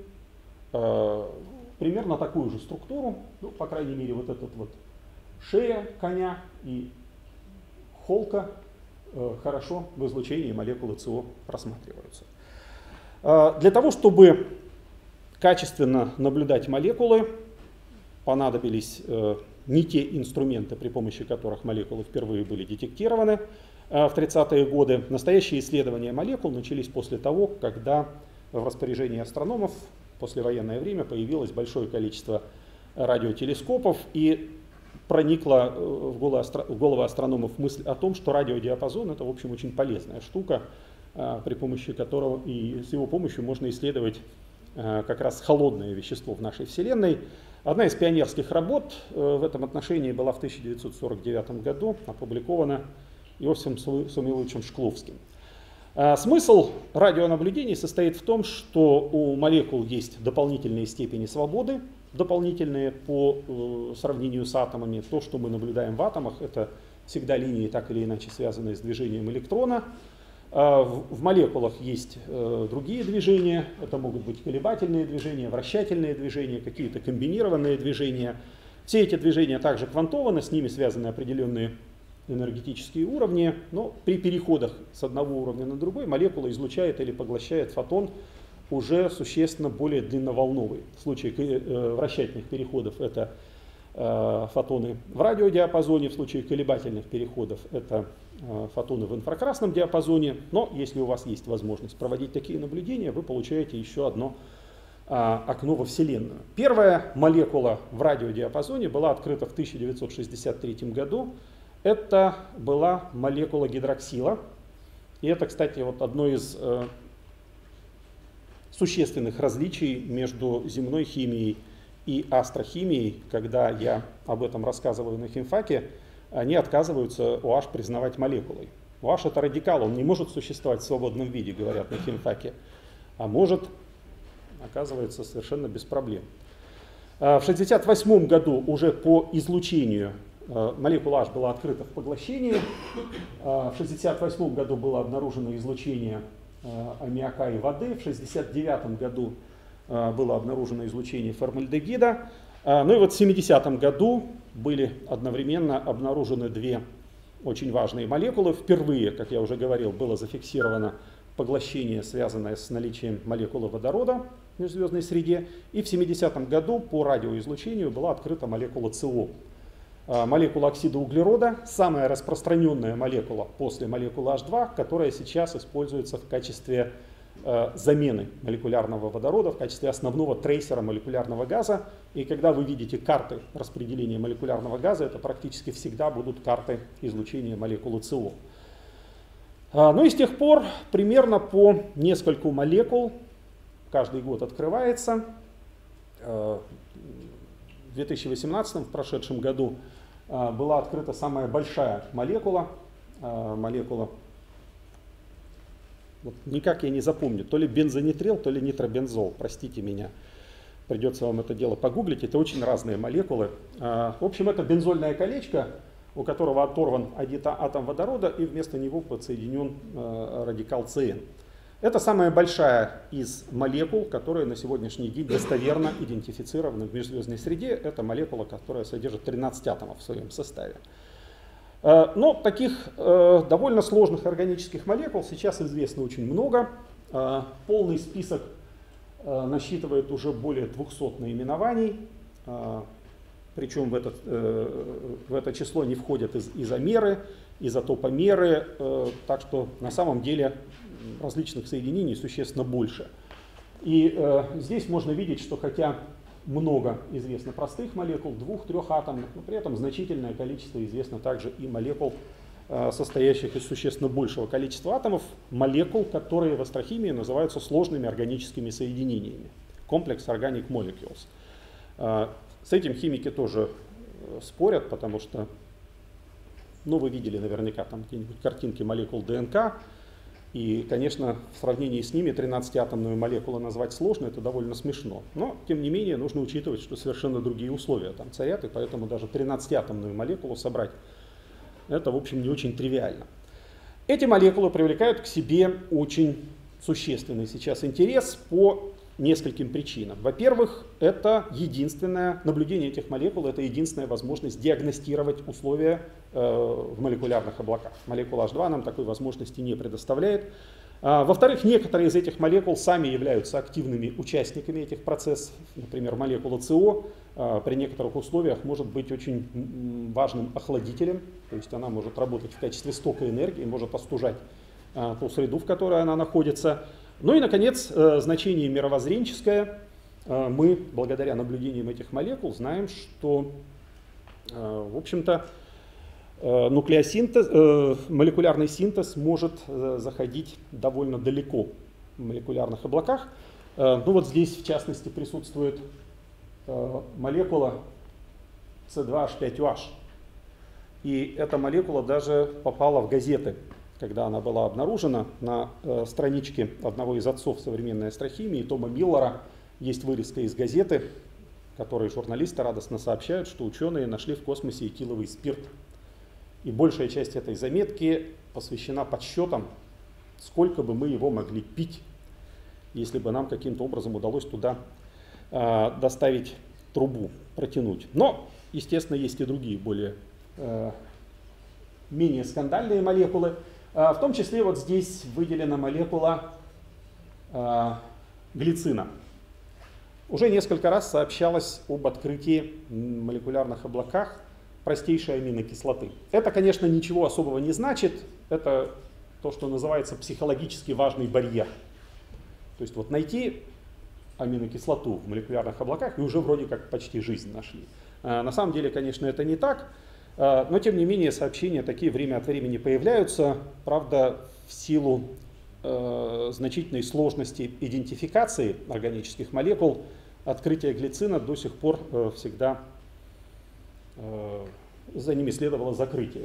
примерно такую же структуру, ну, по крайней мере, вот этот вот шея коня и холка хорошо в излучении молекулы СО просматриваются. Для того, чтобы качественно наблюдать молекулы, понадобились не те инструменты, при помощи которых молекулы впервые были детектированы в 30-е годы. Настоящие исследования молекул начались после того, когда в распоряжении астрономов в послевоенное время появилось большое количество радиотелескопов, и проникла в головы астрономов мысль о том, что радиодиапазон — это, в общем, очень полезная штука, при помощи которого и с его помощью можно исследовать как раз холодное вещество в нашей Вселенной. Одна из пионерских работ в этом отношении была в 1949 году опубликована Иосифом Самуиловичем Шкловским. Смысл радионаблюдений состоит в том, что у молекул есть дополнительные степени свободы, дополнительные по сравнению с атомами. То, что мы наблюдаем в атомах, это всегда линии, так или иначе связанные с движением электрона. В молекулах есть другие движения, это могут быть колебательные движения, вращательные движения, какие-то комбинированные движения. Все эти движения также квантованы, с ними связаны определенные энергетические уровни, но при переходах с одного уровня на другой молекула излучает или поглощает фотон уже существенно более длинноволновый. В случае вращательных переходов это фотоны в радиодиапазоне, в случае колебательных переходов это фотоны в инфракрасном диапазоне. Но если у вас есть возможность проводить такие наблюдения, вы получаете еще одно окно во Вселенную. Первая молекула в радиодиапазоне была открыта в 1963 году. Это была молекула гидроксила. И это, кстати, вот одно из существенных различий между земной химией и астрохимией. Когда я об этом рассказываю на химфаке, они отказываются OH признавать молекулой. OH это радикал, он не может существовать в свободном виде, говорят на химфаке, а может, оказывается, совершенно без проблем. В 1968 году уже по излучению молекула H была открыта в поглощении. В 1968 году было обнаружено излучение аммиака и воды. В 1969 году было обнаружено излучение формальдегида. Ну и вот в 1970 году были одновременно обнаружены две очень важные молекулы. Впервые, как я уже говорил, было зафиксировано поглощение, связанное с наличием молекулы водорода в межзвездной среде. И в 1970 году по радиоизлучению была открыта молекула СО. Молекула оксида углерода, самая распространенная молекула после молекулы H2, которая сейчас используется в качестве замены молекулярного водорода, в качестве основного трейсера молекулярного газа. И когда вы видите карты распределения молекулярного газа, это практически всегда будут карты излучения молекулы СО. Ну и с тех пор примерно по нескольку молекул каждый год открывается. В 2018, в прошедшем году, была открыта самая большая молекула. Вот никак я не запомню, то ли бензонитрил, то ли нитробензол, простите меня. Придется вам это дело погуглить, это очень разные молекулы. В общем, это бензольное колечко, у которого оторван один атом водорода и вместо него подсоединен радикал СН. Это самая большая из молекул, которые на сегодняшний день достоверно идентифицированы в межзвездной среде. Это молекула, которая содержит 13 атомов в своем составе. Но таких довольно сложных органических молекул сейчас известно очень много. Полный список насчитывает уже более 200 наименований. Причем в это число не входят изомеры, изотопомеры. Так что на самом деле различных соединений существенно больше. И здесь можно видеть, что хотя много известно простых молекул, 2-3 атомных, но при этом значительное количество известно также и молекул, состоящих из существенно большего количества атомов, молекул, которые в астрохимии называются сложными органическими соединениями. Complex Organic Molecules. С этим химики тоже спорят, потому что, ну, вы видели наверняка там где-нибудь картинки молекул ДНК. И, конечно, в сравнении с ними 13-атомную молекулу назвать сложно, это довольно смешно. Но, тем не менее, нужно учитывать, что совершенно другие условия там царят, и поэтому даже 13-атомную молекулу собрать, это, в общем, не очень тривиально. Эти молекулы привлекают к себе очень существенный сейчас интерес по нескольким причинам. Во-первых, это единственное наблюдение этих молекул, это единственная возможность диагностировать условия в молекулярных облаках. Молекула H2 нам такой возможности не предоставляет. Во-вторых, некоторые из этих молекул сами являются активными участниками этих процессов. Например, молекула СО при некоторых условиях может быть очень важным охладителем, то есть она может работать в качестве стока энергии, может остужать ту среду, в которой она находится. Ну и, наконец, значение мировоззренческое. Мы, благодаря наблюдениям этих молекул, знаем, что, в общем-то, молекулярный синтез может заходить довольно далеко в молекулярных облаках. Ну вот здесь, в частности, присутствует молекула C2H5OH. И эта молекула даже попала в газеты, когда она была обнаружена. На страничке одного из отцов современной астрохимии, Тома Миллера, есть вырезка из газеты, в которой журналисты радостно сообщают, что ученые нашли в космосе этиловый спирт. И большая часть этой заметки посвящена подсчетам, сколько бы мы его могли пить, если бы нам каким-то образом удалось туда доставить трубу, протянуть. Но, естественно, есть и другие, менее скандальные молекулы. В том числе вот здесь выделена молекула глицина. Уже несколько раз сообщалось об открытии в молекулярных облаках простейшей аминокислоты. Это, конечно, ничего особого не значит. Это то, что называется психологически важный барьер. То есть вот найти аминокислоту в молекулярных облаках и уже вроде как почти жизнь нашли. На самом деле, конечно, это не так. Но, тем не менее, сообщения такие время от времени появляются. Правда, в силу значительной сложности идентификации органических молекул, открытие глицина до сих пор всегда за ними следовало закрытие.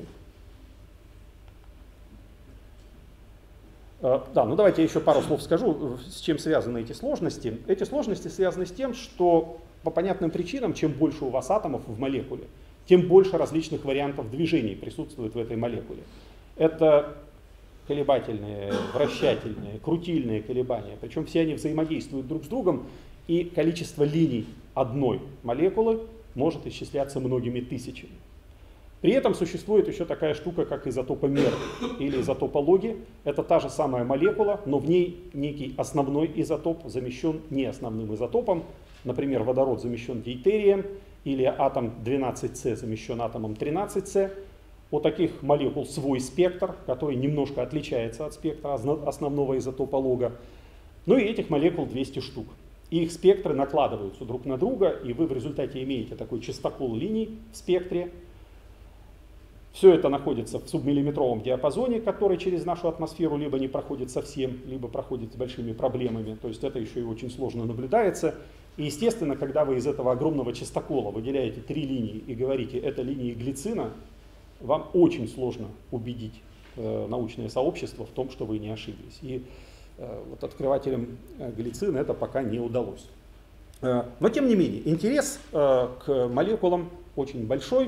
Да, ну давайте я еще пару слов скажу, с чем связаны эти сложности. Эти сложности связаны с тем, что по понятным причинам, чем больше у вас атомов в молекуле, тем больше различных вариантов движений присутствует в этой молекуле. Это колебательные, вращательные, крутильные колебания, причем все они взаимодействуют друг с другом, и количество линий одной молекулы может исчисляться многими тысячами. При этом существует еще такая штука, как изотопомер или изотопологи. Это та же самая молекула, но в ней некий основной изотоп замещен неосновным изотопом. Например, водород замещен дейтерием, или атом 12С замещен атомом 13С. У таких молекул свой спектр, который немножко отличается от спектра основного изотополога. Ну и этих молекул 200 штук. И их спектры накладываются друг на друга, и вы в результате имеете такой частокол линий в спектре. Все это находится в субмиллиметровом диапазоне, который через нашу атмосферу либо не проходит совсем, либо проходит с большими проблемами. То есть это еще и очень сложно наблюдается. И естественно, когда вы из этого огромного частокола выделяете 3 линии и говорите, это линии глицина, вам очень сложно убедить научное сообщество в том, что вы не ошиблись. И вот открывателям глицина это пока не удалось. Но тем не менее, интерес к молекулам очень большой.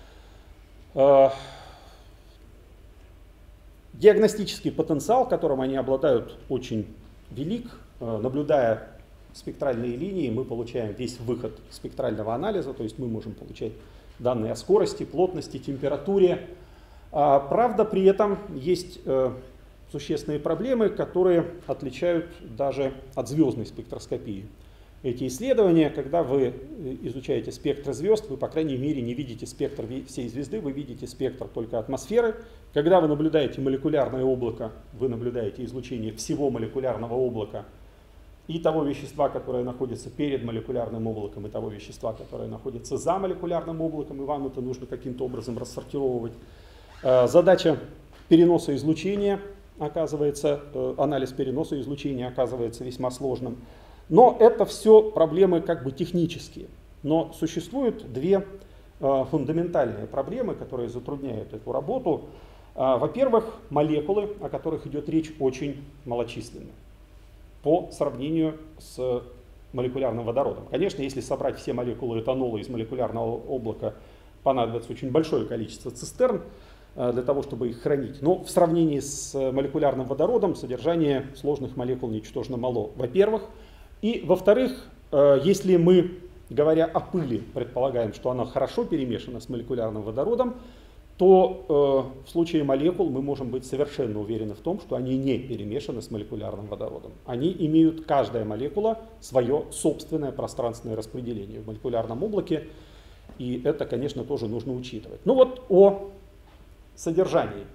Диагностический потенциал, которым они обладают, очень велик. Наблюдая спектральные линии, мы получаем весь выход спектрального анализа, то есть мы можем получать данные о скорости, плотности, температуре. Правда, при этом есть существенные проблемы, которые отличают даже от звездной спектроскопии. Эти исследования, когда вы изучаете спектр звезд, вы, по крайней мере, не видите спектр всей звезды, вы видите спектр только атмосферы. Когда вы наблюдаете молекулярное облако, вы наблюдаете излучение всего молекулярного облака и того вещества, которое находится перед молекулярным облаком, и того вещества, которое находится за молекулярным облаком, и вам это нужно каким-то образом рассортировывать. Задача переноса излучения, оказывается, анализ переноса излучения оказывается весьма сложным. Но это все проблемы как бы технические. Но существуют две фундаментальные проблемы, которые затрудняют эту работу. Во-первых, молекулы, о которых идет речь, очень малочисленны по сравнению с молекулярным водородом. Конечно, если собрать все молекулы этанола из молекулярного облака, понадобится очень большое количество цистерн для того, чтобы их хранить. Но в сравнении с молекулярным водородом содержание сложных молекул ничтожно мало, во-первых. И, во-вторых, если мы, говоря о пыли, предполагаем, что она хорошо перемешана с молекулярным водородом, то в случае молекул мы можем быть совершенно уверены в том, что они не перемешаны с молекулярным водородом. Они имеют, каждая молекула, свое собственное пространственное распределение в молекулярном облаке, и это, конечно, тоже нужно учитывать. Ну вот о содержании.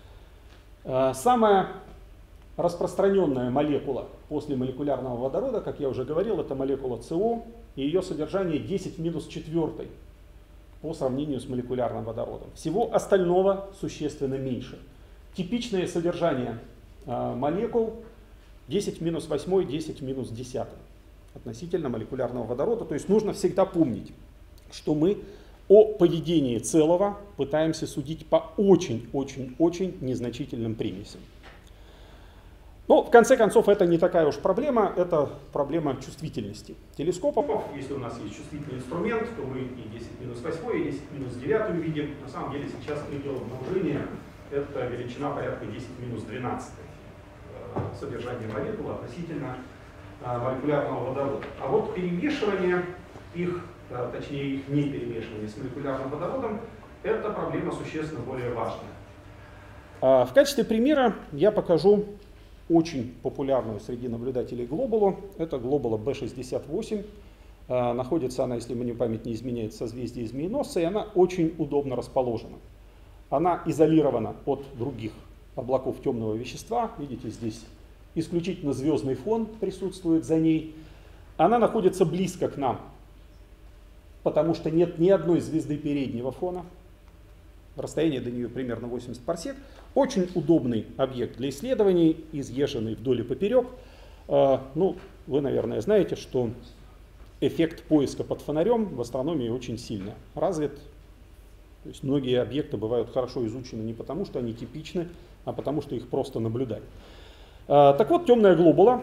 Самая распространенная молекула после молекулярного водорода, как я уже говорил, это молекула СО, и ее содержание 10 в минус 4 по сравнению с молекулярным водородом. Всего остального существенно меньше. Типичное содержание молекул 10 в минус 8, 10 в минус 10 относительно молекулярного водорода. То есть нужно всегда помнить, что мы о поведении целого пытаемся судить по очень-очень-очень незначительным примесям. Но в конце концов это не такая уж проблема, это проблема чувствительности телескопов. Если у нас есть чувствительный инструмент, то мы и 10 минус 8, и 10 минус 9 увидим. На самом деле сейчас предел обнаружения это величина порядка 10 минус 12 содержание молекулы относительно молекулярного водорода. А вот перемешивание их, точнее их не перемешивание с молекулярным водородом, это проблема существенно более важная. В качестве примера я покажу очень популярную среди наблюдателей глобулу. Это глобула B68. Находится она, если мне память не изменяет, в созвездии Змееносца, и она очень удобно расположена. Она изолирована от других облаков темного вещества. Видите, здесь исключительно звездный фон присутствует за ней. Она находится близко к нам, потому что нет ни одной звезды переднего фона. Расстояние до нее примерно 80 парсек. Очень удобный объект для исследований, изъезженный вдоль и поперек. Ну, вы, наверное, знаете, что эффект поиска под фонарем в астрономии очень сильно развит. То есть многие объекты бывают хорошо изучены не потому, что они типичны, а потому, что их просто наблюдать. Так вот, темная глобула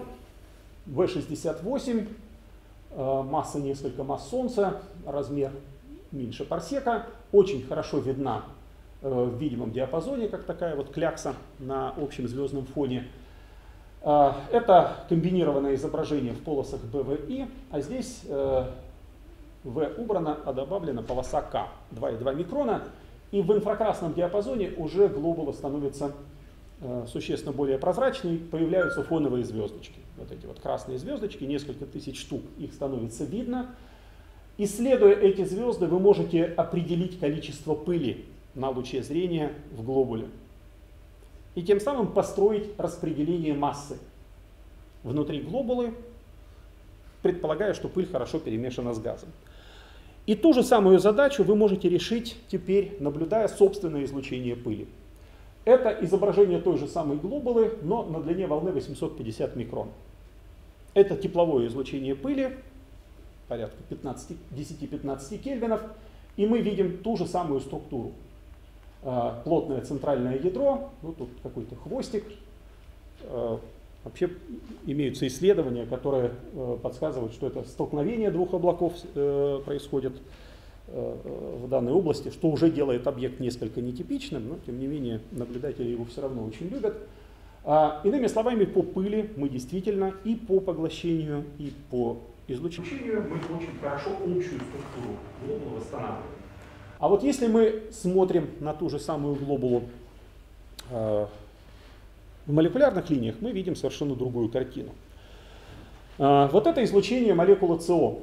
B68, масса несколько масс Солнца, размер меньше парсека, очень хорошо видна в видимом диапазоне, как такая вот клякса на общем звездном фоне. Это комбинированное изображение в полосах B, V, I, а здесь V убрана, а добавлена полоса K, 2,2 микрона. И в инфракрасном диапазоне уже глобула становится существенно более прозрачной, появляются фоновые звездочки. Вот эти вот красные звездочки, несколько тысяч штук, их становится видно. Исследуя эти звезды, вы можете определить количество пыли на луче зрения в глобуле. И тем самым построить распределение массы внутри глобулы, предполагая, что пыль хорошо перемешана с газом. И ту же самую задачу вы можете решить теперь, наблюдая собственное излучение пыли. Это изображение той же самой глобулы, но на длине волны 850 микрон. Это тепловое излучение пыли, порядка 10-15 кельвинов, и мы видим ту же самую структуру. Плотное центральное ядро, ну, тут какой-то хвостик. Вообще имеются исследования, которые подсказывают, что это столкновение двух облаков происходит в данной области, что уже делает объект несколько нетипичным, но тем не менее наблюдатели его все равно очень любят. Иными словами, по пыли мы действительно и по поглощению, и по излучению мы очень хорошо общую структуру глобулы восстанавливаем. А вот если мы смотрим на ту же самую глобулу в молекулярных линиях, мы видим совершенно другую картину. Вот это излучение молекулы СО.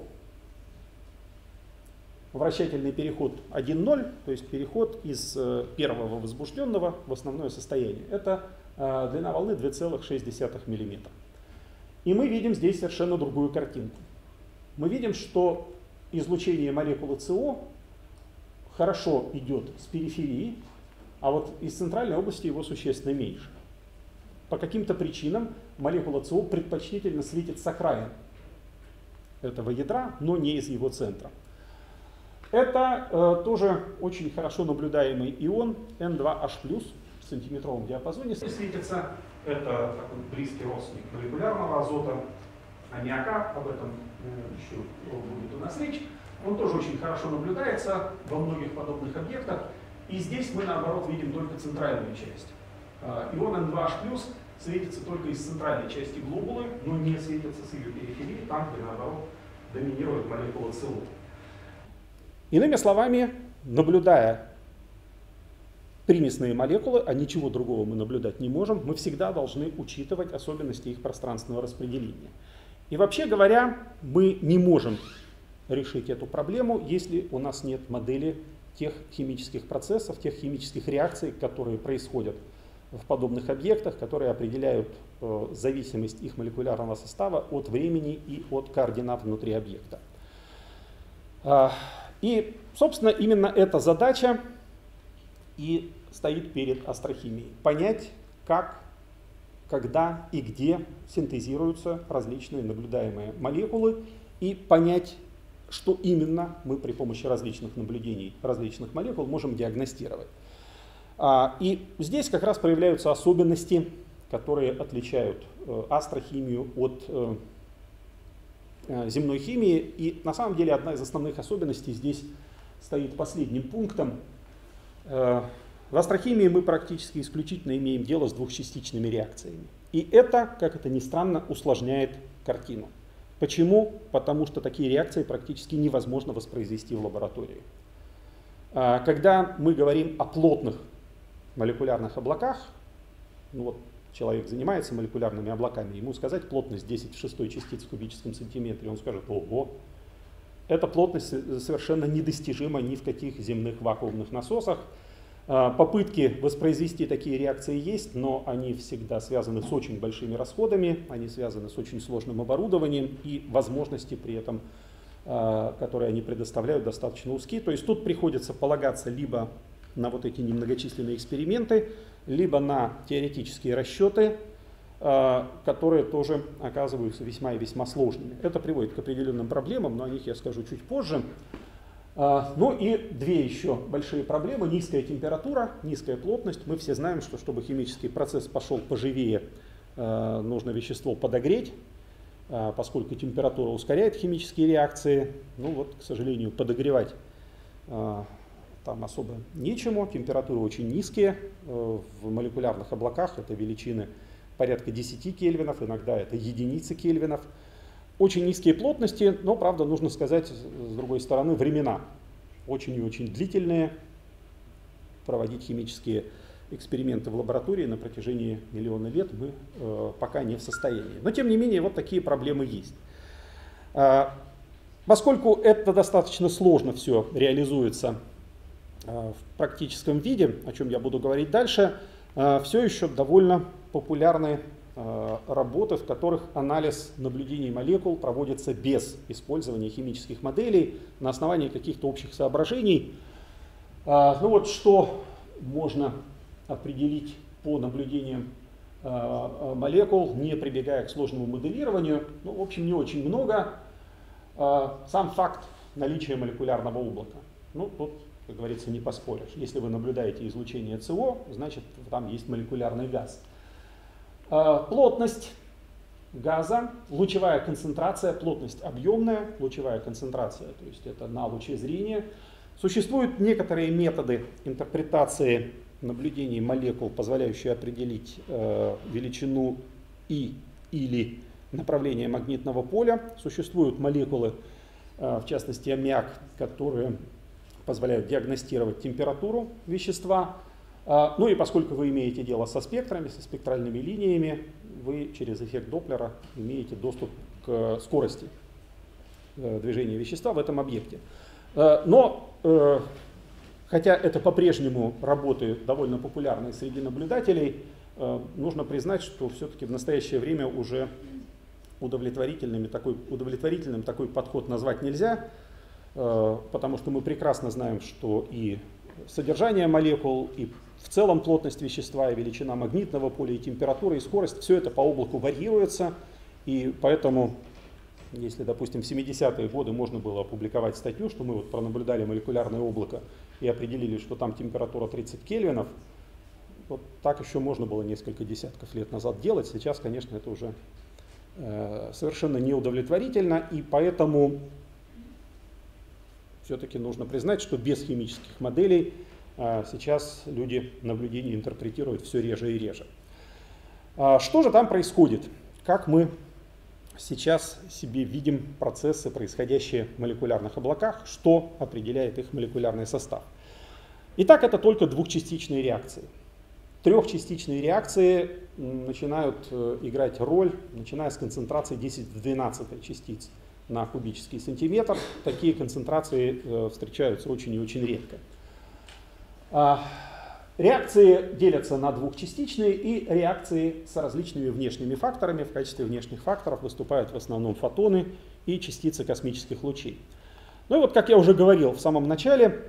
Вращательный переход 1,0, то есть переход из первого возбужденного в основное состояние. Это длина волны 2,6 мм. И мы видим здесь совершенно другую картинку. Мы видим, что излучение молекулы СО хорошо идет с периферии, а вот из центральной области его существенно меньше. По каким-то причинам молекула СО предпочтительно светит с окраин этого ядра, но не из его центра. Это тоже очень хорошо наблюдаемый ион N2H+, сантиметровом диапазоне светится. Это такой близкий родственник молекулярного азота, аммиака, об этом еще будет у нас речь. Он тоже очень хорошо наблюдается во многих подобных объектах. И здесь мы, наоборот, видим только центральную часть. Ион N2H+, светится только из центральной части глобулы, но не светится с ее периферии, там, где, наоборот, доминирует молекула СО. Иными словами, наблюдая примесные молекулы, а ничего другого мы наблюдать не можем, мы всегда должны учитывать особенности их пространственного распределения. И вообще говоря, мы не можем решить эту проблему, если у нас нет модели тех химических процессов, тех химических реакций, которые происходят в подобных объектах, которые определяют зависимость их молекулярного состава от времени и от координат внутри объекта. И, собственно, именно эта задача и стоит перед астрохимией. Понять, как, когда и где синтезируются различные наблюдаемые молекулы и понять, что именно мы при помощи различных наблюдений различных молекул можем диагностировать. И здесь как раз проявляются особенности, которые отличают астрохимию от земной химии. И на самом деле одна из основных особенностей здесь стоит последним пунктом. В астрохимии мы практически исключительно имеем дело с двухчастичными реакциями. И это, как это ни странно, усложняет картину. Почему? Потому что такие реакции практически невозможно воспроизвести в лаборатории. Когда мы говорим о плотных молекулярных облаках, ну вот человек занимается молекулярными облаками, ему сказать плотность 10 в 6 частиц в кубическом сантиметре, он скажет: ого, эта плотность совершенно недостижима ни в каких земных вакуумных насосах. Попытки воспроизвести такие реакции есть, но они всегда связаны с очень большими расходами, они связаны с очень сложным оборудованием, и возможности при этом, которые они предоставляют, достаточно узкие. То есть тут приходится полагаться либо на вот эти немногочисленные эксперименты, либо на теоретические расчеты, которые тоже оказываются весьма и весьма сложными. Это приводит к определенным проблемам, но о них я скажу чуть позже. Ну и две еще большие проблемы: низкая температура, низкая плотность. Мы все знаем, что чтобы химический процесс пошел поживее, нужно вещество подогреть, поскольку температура ускоряет химические реакции. Ну вот, к сожалению, подогревать там особо нечему, температуры очень низкие, в молекулярных облаках это величины порядка 10 кельвинов, иногда это единицы кельвинов. Очень низкие плотности, но, правда, нужно сказать, с другой стороны, времена очень и очень длительные. Проводить химические эксперименты в лаборатории на протяжении миллиона лет мы пока не в состоянии. Но, тем не менее, вот такие проблемы есть. Поскольку это достаточно сложно все реализуется в практическом виде, о чем я буду говорить дальше, все еще довольно популярны работы, в которых анализ наблюдений молекул проводится без использования химических моделей на основании каких-то общих соображений. Ну вот что можно определить по наблюдениям молекул, не прибегая к сложному моделированию? Ну, в общем, не очень много. Сам факт наличия молекулярного облака. Ну, тут, как говорится, не поспоришь. Если вы наблюдаете излучение СО, значит, там есть молекулярный газ. Плотность газа, лучевая концентрация, плотность объемная, лучевая концентрация, то есть это на луче зрения. Существуют некоторые методы интерпретации наблюдений молекул, позволяющие определить величину и или направление магнитного поля. Существуют молекулы, в частности аммиак, которые позволяют диагностировать температуру вещества. Ну и поскольку вы имеете дело со спектрами, со спектральными линиями, вы через эффект Доплера имеете доступ к скорости движения вещества в этом объекте. Но, хотя это по-прежнему работы довольно популярные среди наблюдателей, нужно признать, что все-таки в настоящее время уже удовлетворительным такой подход назвать нельзя, потому что мы прекрасно знаем, что и содержание молекул, и в целом плотность вещества, и величина магнитного поля, и температура, и скорость, все это по облаку варьируется, и поэтому, если, допустим, в 70-е годы можно было опубликовать статью, что мы вот пронаблюдали молекулярное облако и определили, что там температура 30 кельвинов, Вот так еще можно было несколько десятков лет назад делать. Сейчас, конечно, это уже совершенно неудовлетворительно, и поэтому все-таки нужно признать, что без химических моделей сейчас люди наблюдения интерпретируют все реже и реже. Что же там происходит? Как мы сейчас себе видим процессы, происходящие в молекулярных облаках, что определяет их молекулярный состав? Итак, это только двухчастичные реакции. Трехчастичные реакции начинают играть роль, начиная с концентрации 10 в 12 частиц на кубический сантиметр. Такие концентрации встречаются очень и очень редко. Реакции делятся на двухчастичные и реакции с различными внешними факторами. В качестве внешних факторов выступают в основном фотоны и частицы космических лучей. Ну и вот, как я уже говорил в самом начале,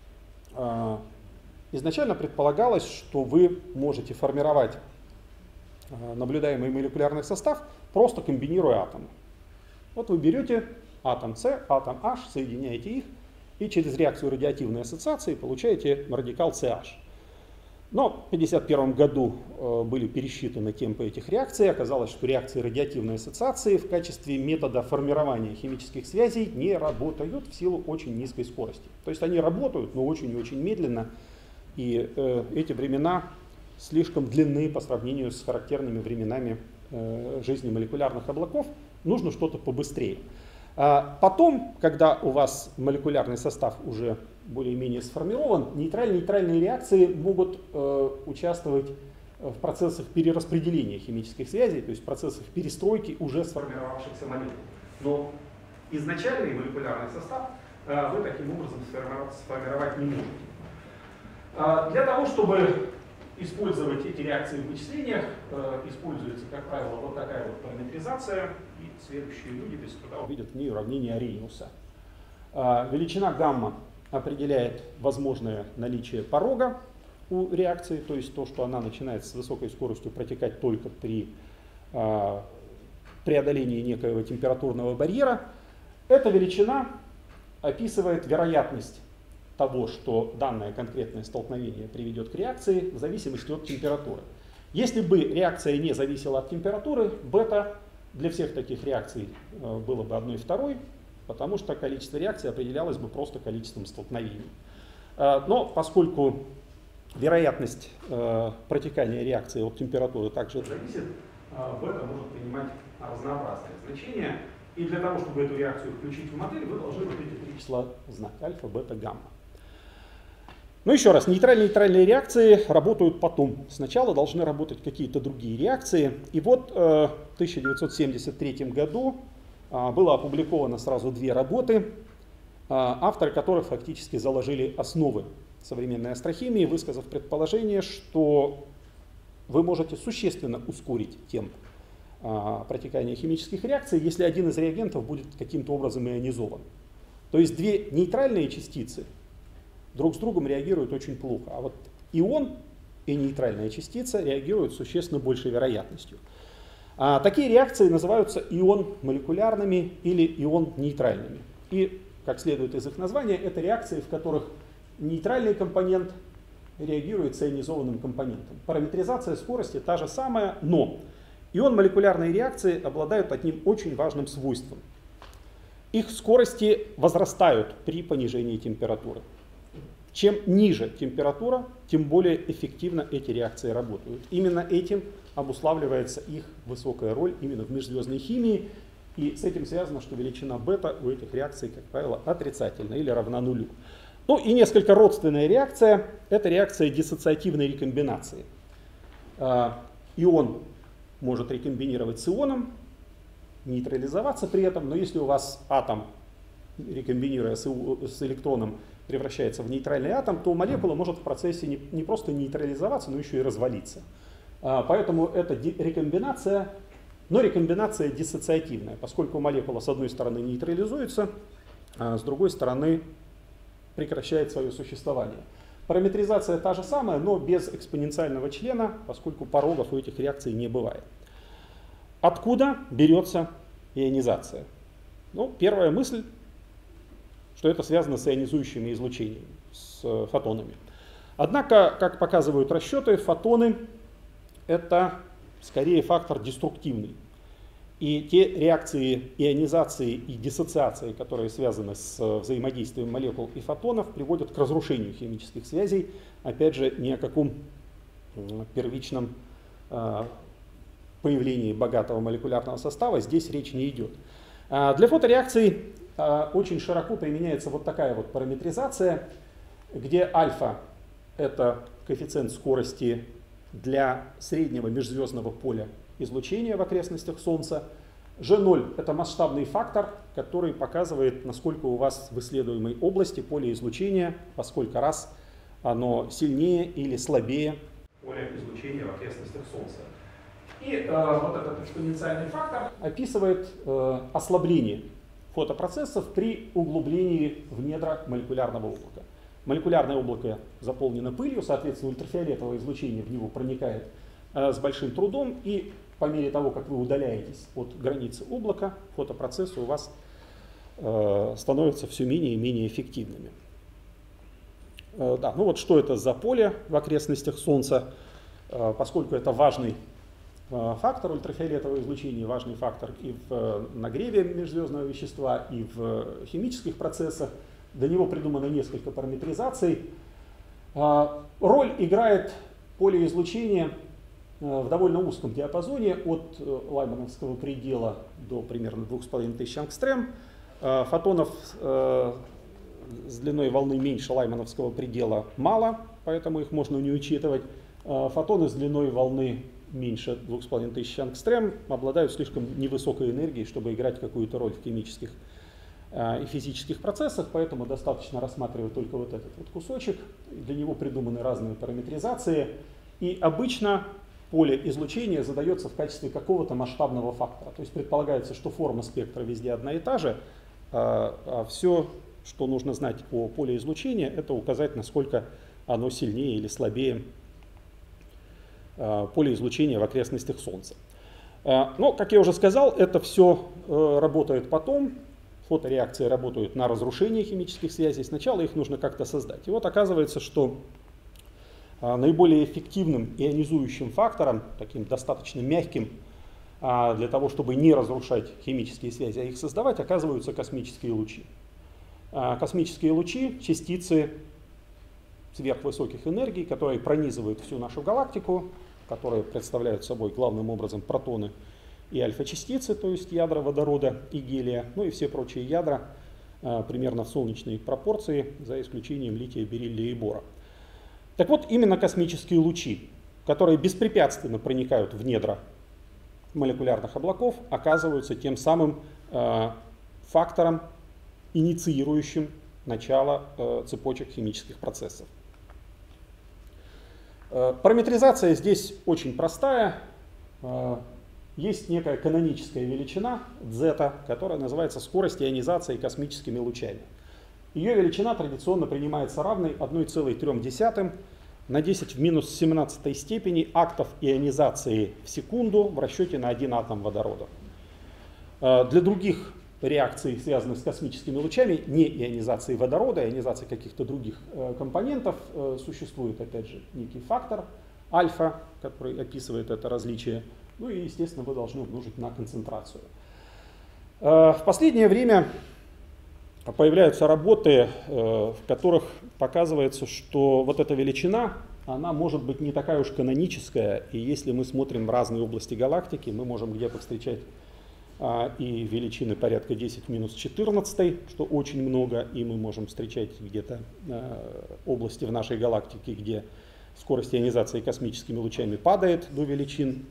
изначально предполагалось, что вы можете формировать наблюдаемый молекулярный состав, просто комбинируя атомы. Вот вы берете атом С, атом H, соединяете их, и через реакцию радиоактивной ассоциации получаете радикал CH. Но в 1951 году были пересчитаны темпы этих реакций. Оказалось, что реакции радиоактивной ассоциации в качестве метода формирования химических связей не работают в силу очень низкой скорости. То есть они работают, но очень и очень медленно. И эти времена слишком длинны по сравнению с характерными временами жизни молекулярных облаков. Нужно что-то побыстрее. Потом, когда у вас молекулярный состав уже более-менее сформирован, нейтральные реакции могут участвовать в процессах перераспределения химических связей, то есть в процессах перестройки уже сформировавшихся молекул. Но изначальный молекулярный состав вы таким образом сформировать не можете. Для того, чтобы использовать эти реакции в вычислениях, используется, как правило, вот такая вот параметризация, и следующие люди без труда увидят в ней уравнение Аррhenius. Величина гамма определяет возможное наличие порога у реакции, то есть то, что она начинает с высокой скоростью протекать только при преодолении некоего температурного барьера. Эта величина описывает вероятность того, что данное конкретное столкновение приведет к реакции в зависимости от температуры. Если бы реакция не зависела от температуры, бета для всех таких реакций было бы 1/2, потому что количество реакций определялось бы просто количеством столкновений. Но поскольку вероятность протекания реакции от температуры также зависит, бета может принимать разнообразные значения. И для того, чтобы эту реакцию включить в модель, вы должны вот эти три числа знать: альфа, бета, гамма. Но еще раз, нейтральные реакции работают потом. Сначала должны работать какие-то другие реакции. И вот в 1973 году было опубликовано сразу две работы, авторы которых фактически заложили основы современной астрохимии, высказав предположение, что вы можете существенно ускорить темп протекания химических реакций, если один из реагентов будет каким-то образом ионизован. То есть две нейтральные частицы друг с другом реагируют очень плохо, а вот ион и нейтральная частица реагируют с существенно большей вероятностью. Такие реакции называются ион-молекулярными или ион-нейтральными. И, как следует из их названия, это реакции, в которых нейтральный компонент реагирует с ионизованным компонентом. Параметризация скорости та же самая, но ион-молекулярные реакции обладают одним очень важным свойством. Их скорости возрастают при понижении температуры. Чем ниже температура, тем более эффективно эти реакции работают. Именно этим обуславливается их высокая роль именно в межзвездной химии. И с этим связано, что величина бета у этих реакций, как правило, отрицательна или равна нулю. Ну и несколько родственная реакция – это реакция диссоциативной рекомбинации. Ион может рекомбинировать с ионом, нейтрализоваться при этом, но если у вас атом, рекомбинируя с электроном, превращается в нейтральный атом, то молекула может в процессе не просто нейтрализоваться, но еще и развалиться. Поэтому это рекомбинация, но рекомбинация диссоциативная, поскольку молекула с одной стороны нейтрализуется, а с другой стороны прекращает свое существование. Параметризация та же самая, но без экспоненциального члена, поскольку порогов у этих реакций не бывает. Откуда берется ионизация? Ну, первая мысль, что это связано с ионизующими излучениями, с фотонами. Однако, как показывают расчеты, фотоны — это скорее фактор деструктивный. И те реакции ионизации и диссоциации, которые связаны с взаимодействием молекул и фотонов, приводят к разрушению химических связей. Опять же, ни о каком первичном появлении богатого молекулярного состава здесь речь не идет. Для фотореакций очень широко применяется вот такая вот параметризация, где альфа — это коэффициент скорости для среднего межзвездного поля излучения в окрестностях Солнца. G0 — это масштабный фактор, который показывает, насколько у вас в исследуемой области поле излучения, во сколько раз оно сильнее или слабее поля излучения в окрестностях Солнца. И вот этот экспоненциальный фактор описывает ослабление фотопроцессов при углублении в недра молекулярного облака. Молекулярное облако заполнено пылью, соответственно, ультрафиолетовое излучение в него проникает с большим трудом, и по мере того, как вы удаляетесь от границы облака, фотопроцессы у вас становятся все менее и менее эффективными. Да, ну вот что это за поле в окрестностях Солнца, поскольку это важный фактор ультрафиолетового излучения, важный фактор и в нагреве межзвездного вещества, и в химических процессах. Для него придумано несколько параметризаций. Роль играет поле излучения в довольно узком диапазоне от лаймановского предела до примерно 2500 ангстрем. Фотонов с длиной волны меньше лаймановского предела мало, поэтому их можно не учитывать. Фотоны с длиной волны меньше 2500 ангстрем обладают слишком невысокой энергией, чтобы играть какую-то роль в химических и физических процессах, поэтому достаточно рассматривать только вот этот вот кусочек. Для него придуманы разные параметризации. И обычно поле излучения задается в качестве какого-то масштабного фактора. То есть предполагается, что форма спектра везде одна и та же, а все, что нужно знать о поле излучения, это указать, насколько оно сильнее или слабее поле излучения в окрестностях Солнца. Но, как я уже сказал, это все работает потом. Фотореакции работают на разрушение химических связей. Сначала их нужно как-то создать. И вот оказывается, что наиболее эффективным ионизующим фактором, таким достаточно мягким, для того, чтобы не разрушать химические связи, а их создавать, оказываются космические лучи. Космические лучи — частицы сверхвысоких энергий, которые пронизывают всю нашу галактику, которые представляют собой главным образом протоны и альфа-частицы, то есть ядра водорода и гелия, ну и все прочие ядра примерно в солнечной пропорции, за исключением лития, бериллия и бора. Так вот, именно космические лучи, которые беспрепятственно проникают в недра молекулярных облаков, оказываются тем самым фактором, инициирующим начало цепочек химических процессов. Параметризация здесь очень простая. Есть некая каноническая величина z, которая называется скорость ионизации космическими лучами. Ее величина традиционно принимается равной 1,3 на 10 в минус 17 степени актов ионизации в секунду в расчете на 1 атом водорода. Для других реакций, связанных с космическими лучами, не ионизации водорода, а ионизации каких-то других компонентов, существует, опять же, некий фактор альфа, который описывает это различие. Ну и, естественно, вы должны умножить на концентрацию. В последнее время появляются работы, в которых показывается, что вот эта величина, она может быть не такая уж каноническая. И если мы смотрим в разные области галактики, мы можем где-то встречать и величины порядка 10 в минус 14, что очень много, и мы можем встречать где-то области в нашей галактике, где скорость ионизации космическими лучами падает до величин,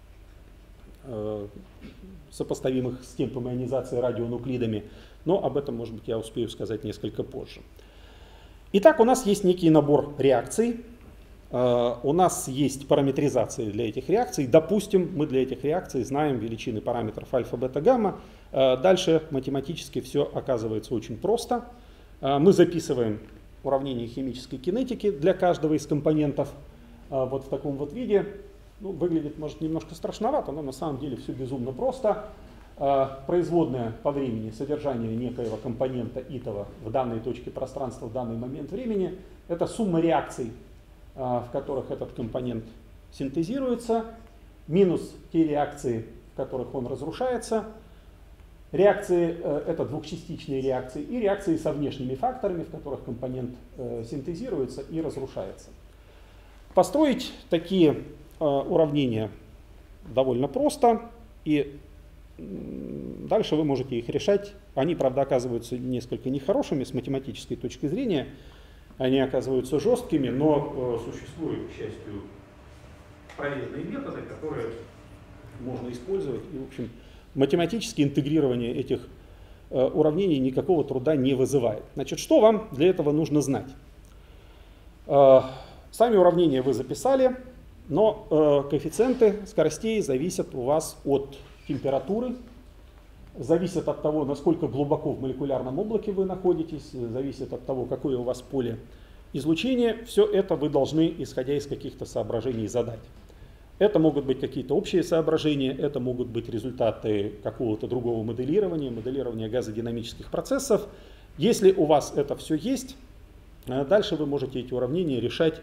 сопоставимых с темпом ионизации радионуклидами, но об этом, может быть, я успею сказать несколько позже. Итак, у нас есть некий набор реакций, у нас есть параметризация для этих реакций. Допустим, мы для этих реакций знаем величины параметров альфа, бета, гамма. Дальше математически все оказывается очень просто. Мы записываем уравнение химической кинетики для каждого из компонентов вот в таком вот виде. Ну, выглядит, может, немножко страшновато, но на самом деле все безумно просто. Производная по времени содержания некоего компонента итого в данной точке пространства в данный момент времени — это сумма реакций в которых этот компонент синтезируется, минус те реакции, в которых он разрушается. Реакции — это двухчастичные реакции, и реакции со внешними факторами, в которых компонент синтезируется и разрушается. Построить такие уравнения довольно просто, и дальше вы можете их решать. Они, правда, оказываются несколько нехорошими с математической точки зрения, они оказываются жесткими, но существуют, к счастью, проверенные методы, которые можно использовать. И, в общем, математическое интегрирование этих уравнений никакого труда не вызывает. Значит, что вам для этого нужно знать? Сами уравнения вы записали, но коэффициенты скоростей зависят у вас от температуры, зависят от того, насколько глубоко в молекулярном облаке вы находитесь, зависит от того, какое у вас поле излучения. Все это вы должны, исходя из каких-то соображений, задать. Это могут быть какие-то общие соображения, это могут быть результаты какого-то другого моделирования газодинамических процессов. Если у вас это все есть, дальше вы можете эти уравнения решать.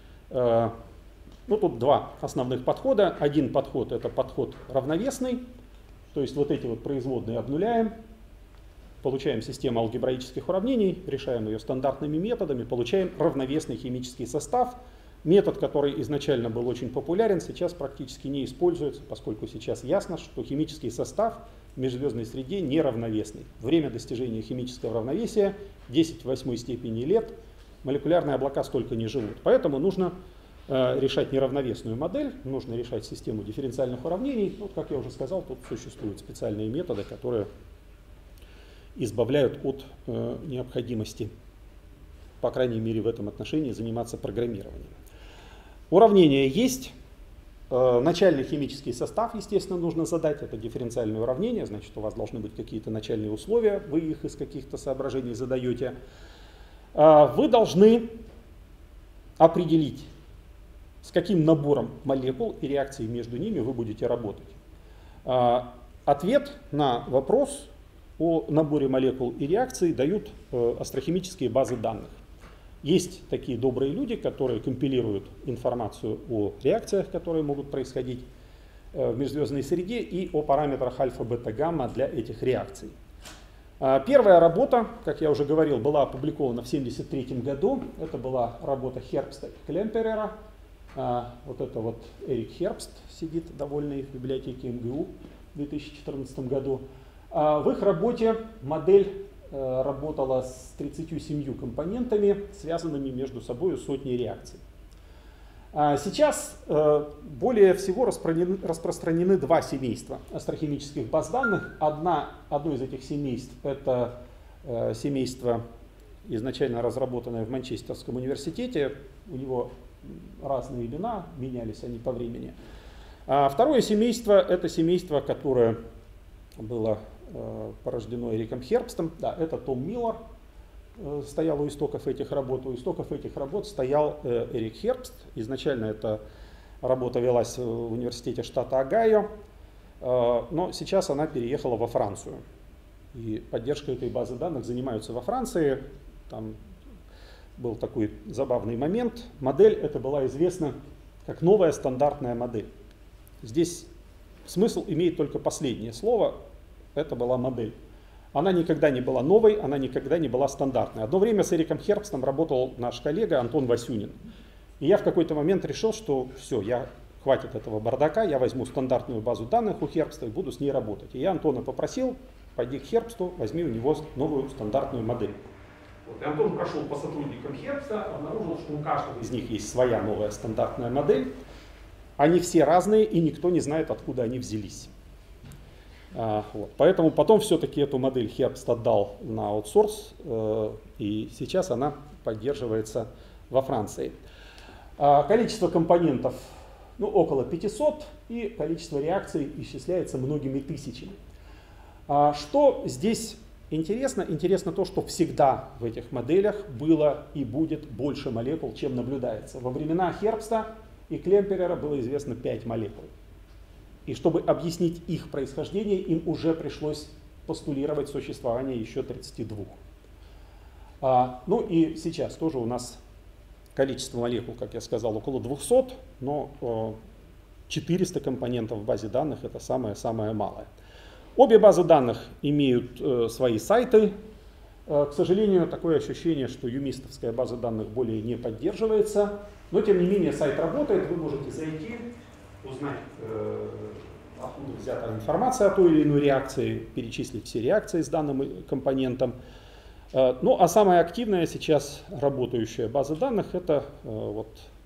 Ну, тут два основных подхода. Один подход — это подход равновесный, то есть вот эти вот производные обнуляем, получаем систему алгебраических уравнений, решаем ее стандартными методами, получаем равновесный химический состав. Метод, который изначально был очень популярен, сейчас практически не используется, поскольку сейчас ясно, что химический состав в межзвездной среде неравновесный. Время достижения химического равновесия 10 в 8 степени лет, молекулярные облака столько не живут. Поэтому нужно решать неравновесную модель, нужно решать систему дифференциальных уравнений. Вот, как я уже сказал, тут существуют специальные методы, которые избавляют от необходимости, по крайней мере в этом отношении, заниматься программированием. Уравнения есть. Начальный химический состав, естественно, нужно задать. Это дифференциальное уравнение, значит, у вас должны быть какие-то начальные условия, вы их из каких-то соображений задаете. Вы должны определить, с каким набором молекул и реакций между ними вы будете работать. Ответ на вопрос о наборе молекул и реакций дают астрохимические базы данных. Есть такие добрые люди, которые компилируют информацию о реакциях, которые могут происходить в межзвездной среде, и о параметрах альфа, бета, гамма для этих реакций. Первая работа, как я уже говорил, была опубликована в 1973 году. Это была работа Хербста и Клемперера. Вот это вот Эрик Хербст сидит довольный в библиотеке МГУ в 2014 году. В их работе модель работала с 37 компонентами, связанными между собой сотней реакций. Сейчас более всего распространены два семейства астрохимических баз данных. Одно из этих семейств — это семейство, изначально разработанное в Манчестерском университете. У него разные имена, менялись они по времени. Второе семейство — это семейство, которое было порождено Эриком Хербстом. Да, это Том Миллер стоял у истоков этих работ. У истоков этих работ стоял Эрик Хербст. Изначально эта работа велась в университете штата Огайо, но сейчас она переехала во Францию. И поддержкой этой базы данных занимаются во Франции. Там был такой забавный момент. Модель эта была известна как новая стандартная модель. Здесь смысл имеет только последнее слово. Это была модель. Она никогда не была новой, она никогда не была стандартной. Одно время с Эриком Хербстом работал наш коллега Антон Васюнин. И я в какой-то момент решил, что все, хватит этого бардака, я возьму стандартную базу данных у Хербста и буду с ней работать. И я Антона попросил: пойди к Хербсту, возьми у него новую стандартную модель. Вот, и Антон прошел по сотрудникам Хербста, обнаружил, что у каждого из них есть своя новая стандартная модель. Они все разные, и никто не знает, откуда они взялись. Вот. Поэтому потом все-таки эту модель Хербст отдал на аутсорс, и сейчас она поддерживается во Франции. Количество компонентов около 500, и количество реакций исчисляется многими тысячами. Что здесь интересно? Интересно то, что всегда в этих моделях было и будет больше молекул, чем наблюдается. Во времена Хербста и Клемперера было известно 5 молекул. И чтобы объяснить их происхождение, им уже пришлось постулировать существование еще 32. Ну и сейчас тоже у нас количество молекул, как я сказал, около 200, но 400 компонентов в базе данных — это самое-самое малое. Обе базы данных имеют свои сайты. К сожалению, такое ощущение, что юмистовская база данных более не поддерживается, но тем не менее сайт работает, вы можете зайти, узнать, откуда взята информация о той или иной реакции, перечислить все реакции с данным компонентом. Ну а самая активная сейчас работающая база данных — это вот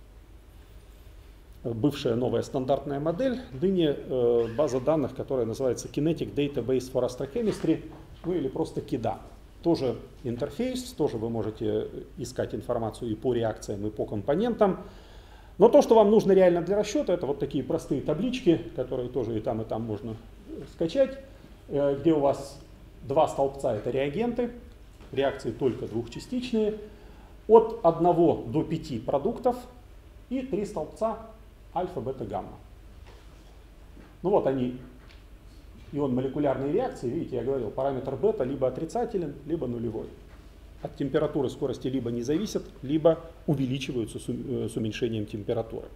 бывшая новая стандартная модель, ныне база данных, которая называется Kinetic Database for Astrochemistry, ну или просто KIDA. Тоже интерфейс, тоже вы можете искать информацию и по реакциям, и по компонентам. Но то, что вам нужно реально для расчета, это вот такие простые таблички, которые тоже и там можно скачать, где у вас два столбца — это реагенты, реакции только двухчастичные, от 1 до 5 продуктов и 3 столбца альфа, бета, гамма. Ну вот они, ион-молекулярные реакции, видите, я говорил, параметр бета либо отрицателен, либо нулевой. От температуры скорости либо не зависят, либо увеличиваются с уменьшением температуры.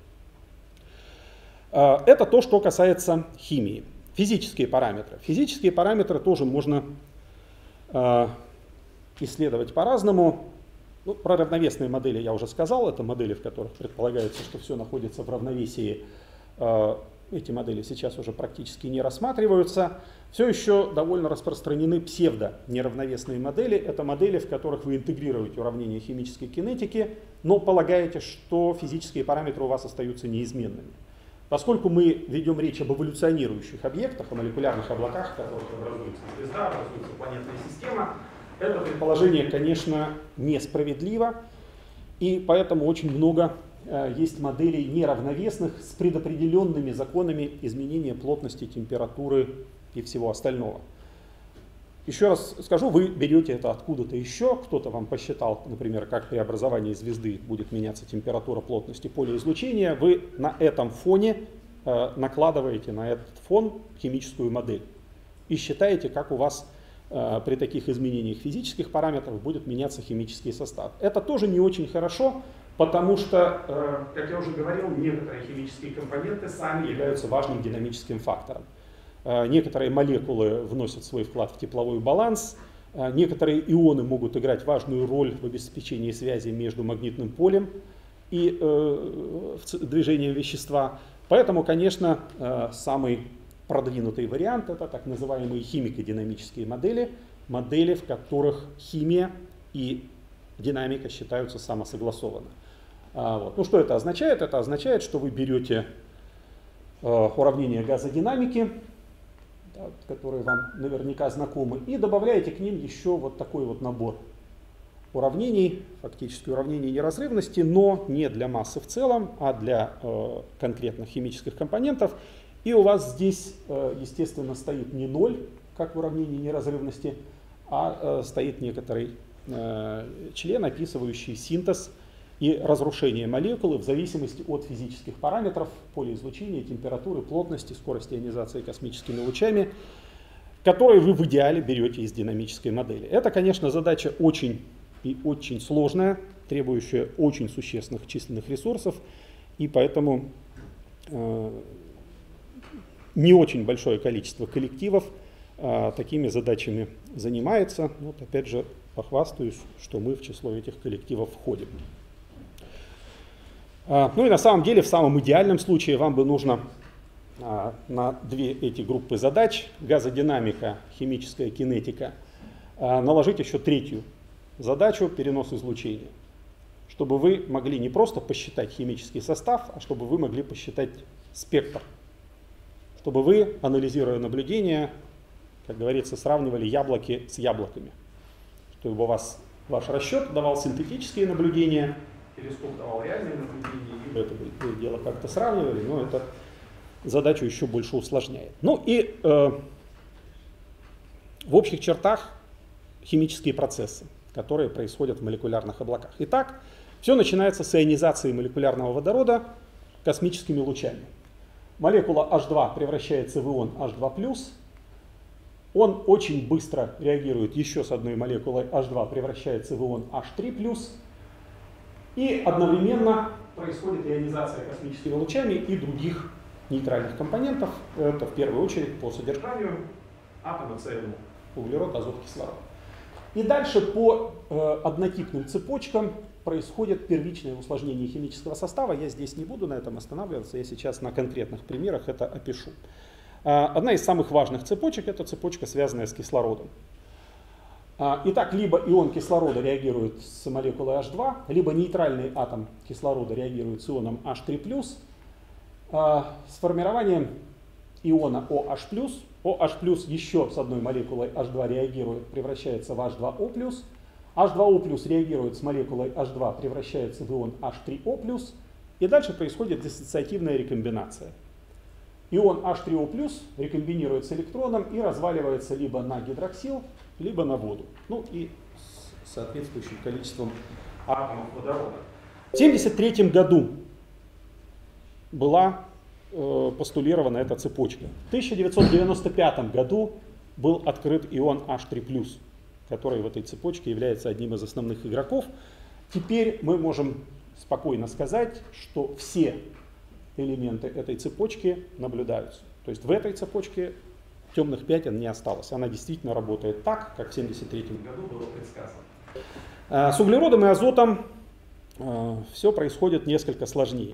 Это то, что касается химии. Физические параметры. Физические параметры тоже можно исследовать по-разному. Ну, про равновесные модели я уже сказал. Это модели, в которых предполагается, что все находится в равновесии. Эти модели сейчас уже практически не рассматриваются. Все еще довольно распространены псевдо-неравновесные модели. Это модели, в которых вы интегрируете уравнения химической кинетики, но полагаете, что физические параметры у вас остаются неизменными. Поскольку мы ведем речь об эволюционирующих объектах, о молекулярных облаках, в которых образуется звезда, образуется планетная система, это предположение, конечно, несправедливо, и поэтому очень много есть моделей неравновесных с предопределенными законами изменения плотности, температуры и всего остального. Еще раз скажу, вы берете это откуда-то еще, кто-то вам посчитал, например, как при образовании звезды будет меняться температура, плотность и поле излучения, вы на этом фоне накладываете на этот фон химическую модель и считаете, как у вас при таких изменениях физических параметров будет меняться химический состав. Это тоже не очень хорошо, потому что, как я уже говорил, некоторые химические компоненты сами являются важным динамическим фактором. Некоторые молекулы вносят свой вклад в тепловой баланс, некоторые ионы могут играть важную роль в обеспечении связи между магнитным полем и движением вещества. Поэтому, конечно, самый продвинутый вариант — это так называемые химико-динамические модели, модели, в которых химия и динамика считаются самосогласованно. Вот. Ну что это означает? Это означает, что вы берете уравнения газодинамики, да, которые вам наверняка знакомы, и добавляете к ним еще вот такой вот набор уравнений, фактически уравнений неразрывности, но не для массы в целом, а для конкретных химических компонентов. И у вас здесь, естественно, стоит не 0, как в уравнении неразрывности, а стоит некоторый член, описывающий синтез и разрушение молекулы в зависимости от физических параметров, поля излучения, температуры, плотности, скорости ионизации космическими лучами, которые вы в идеале берете из динамической модели. Это, конечно, задача очень и очень сложная, требующая очень существенных численных ресурсов, и поэтому не очень большое количество коллективов такими задачами занимается. Вот опять же похвастаюсь, что мы в число этих коллективов входим. Ну и на самом деле в самом идеальном случае вам бы нужно на две эти группы задач, газодинамика, химическая кинетика, наложить еще третью задачу, перенос излучения, чтобы вы могли не просто посчитать химический состав, а чтобы вы могли посчитать спектр, чтобы вы, анализируя наблюдения, как говорится, сравнивали яблоки с яблоками, чтобы у вас ваш расчет давал синтетические наблюдения, телескоп давал реальные наблюдения, и вы это дело как-то сравнивали, но это задачу еще больше усложняет. Ну и в общих чертах химические процессы, которые происходят в молекулярных облаках. Итак, все начинается с ионизации молекулярного водорода космическими лучами. Молекула H2 превращается в ион H2+, он очень быстро реагирует еще с одной молекулой H2, превращается в ион H3+, И одновременно происходит ионизация космическими лучами и других нейтральных компонентов. Это в первую очередь по содержанию атома ЦНО. Углерод, азот, кислород. И дальше по однотипным цепочкам происходит первичное усложнение химического состава. Я здесь не буду на этом останавливаться, я сейчас на конкретных примерах это опишу. Одна из самых важных цепочек – это цепочка, связанная с кислородом. Итак, либо ион кислорода реагирует с молекулой H2, либо нейтральный атом кислорода реагирует с ионом H3+, с формированием иона OH+. OH+, еще с одной молекулой H2 реагирует, превращается в H2O+. H2O+, реагирует с молекулой H2, превращается в ион H3O+. И дальше происходит диссоциативная рекомбинация. Ион H3O+, рекомбинирует с электроном и разваливается либо на гидроксил, либо на воду. Ну и с соответствующим количеством атомов водорода. В 1973 году была постулирована эта цепочка. В 1995 году был открыт ион H3+, который в этой цепочке является одним из основных игроков. Теперь мы можем спокойно сказать, что все элементы этой цепочки наблюдаются. То есть в этой цепочке темных пятен не осталось. Она действительно работает так, как в 1973 году было предсказано. С углеродом и азотом все происходит несколько сложнее.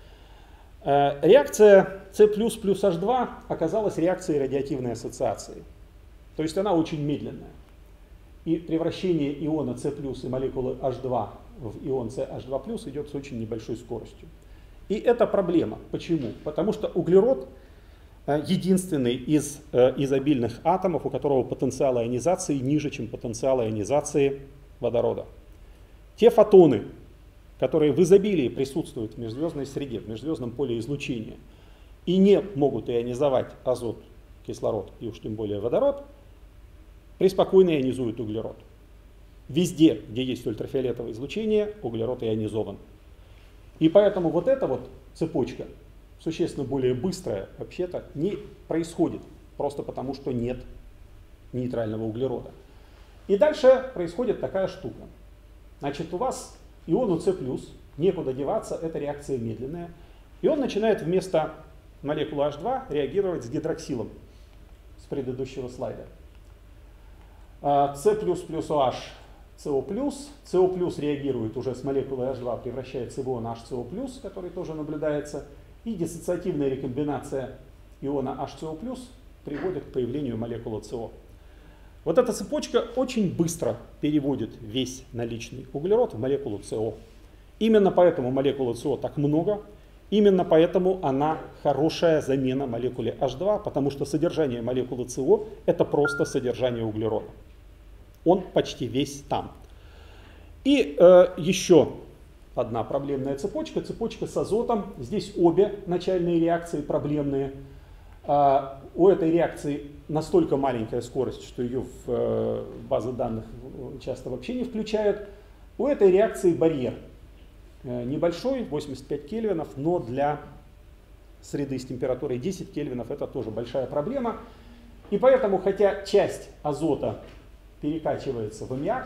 Реакция С++ плюс H2 оказалась реакцией радиоактивной ассоциации. То есть она очень медленная. И превращение иона С+ и молекулы H2 в ион CH2+ идет с очень небольшой скоростью. И это проблема. Почему? Потому что углерод единственный из изобильных атомов, у которого потенциал ионизации ниже, чем потенциал ионизации водорода. Те фотоны, которые в изобилии присутствуют в межзвездной среде, в межзвездном поле излучения, и не могут ионизовать азот, кислород и уж тем более водород, преспокойно ионизуют углерод. Везде, где есть ультрафиолетовое излучение, углерод ионизован. И поэтому вот эта вот цепочка, существенно более быстрая, вообще-то не происходит, просто потому что нет нейтрального углерода. И дальше происходит такая штука. Значит, у вас иону С+, некуда деваться, эта реакция медленная, и он начинает вместо молекулы H2 реагировать с гидроксилом с предыдущего слайда. С++ OH, СО+, СО+, реагирует уже с молекулой H2, превращается в ион HCO+, который тоже наблюдается, и диссоциативная рекомбинация иона HCO+, приводит к появлению молекулы СО. Вот эта цепочка очень быстро переводит весь наличный углерод в молекулу СО. Именно поэтому молекулы СО так много, именно поэтому она хорошая замена молекуле H2, потому что содержание молекулы СО это просто содержание углерода. Он почти весь там. И еще одна проблемная цепочка, цепочка с азотом. Здесь обе начальные реакции проблемные. У этой реакции настолько маленькая скорость, что ее в базы данных часто вообще не включают. У этой реакции барьер небольшой, 85 кельвинов, но для среды с температурой 10 кельвинов это тоже большая проблема. И поэтому, хотя часть азота перекачивается в аммиак,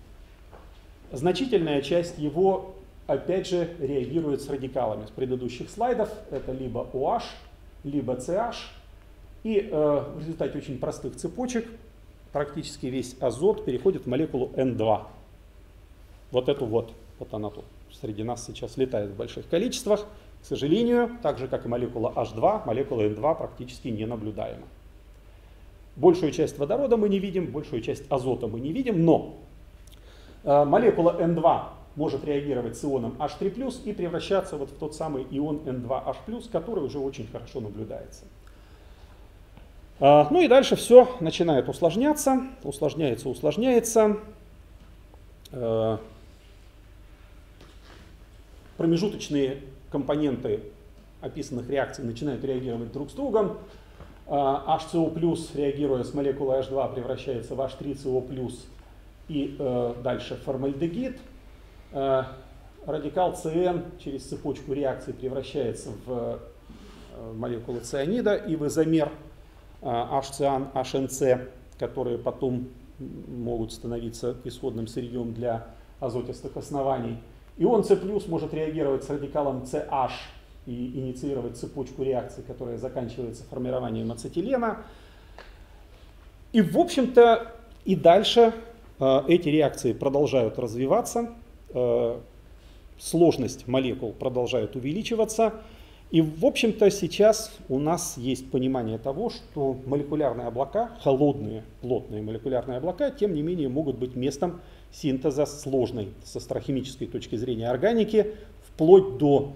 значительная часть его опять же реагирует с радикалами с предыдущих слайдов. Это либо OH, либо CH. И в результате очень простых цепочек практически весь азот переходит в молекулу N2. Вот эту вот она тут среди нас сейчас летает в больших количествах. К сожалению, так же как и молекула H2, молекула N2 практически не наблюдаема. Большую часть водорода мы не видим, большую часть азота мы не видим, но молекула N2 может реагировать с ионом H3+, и превращаться вот в тот самый ион N2H+, который уже очень хорошо наблюдается. Ну и дальше все начинает усложняться, усложняется. Промежуточные компоненты описанных реакций начинают реагировать друг с другом. HCO+, реагируя с молекулой H2, превращается в H3CO+, и дальше формальдегид. Радикал CN через цепочку реакций превращается в молекулы цианида и в изомер HCN, HNC, которые потом могут становиться исходным сырьем для азотистых оснований. Ион С+ может реагировать с радикалом CH и инициировать цепочку реакций, которая заканчивается формированием ацетилена. И, в общем-то, и дальше эти реакции продолжают развиваться, сложность молекул продолжает увеличиваться. И, в общем-то, сейчас у нас есть понимание того, что молекулярные облака, холодные, плотные молекулярные облака, тем не менее, могут быть местом синтеза сложной с астрохимической точки зрения органики, вплоть до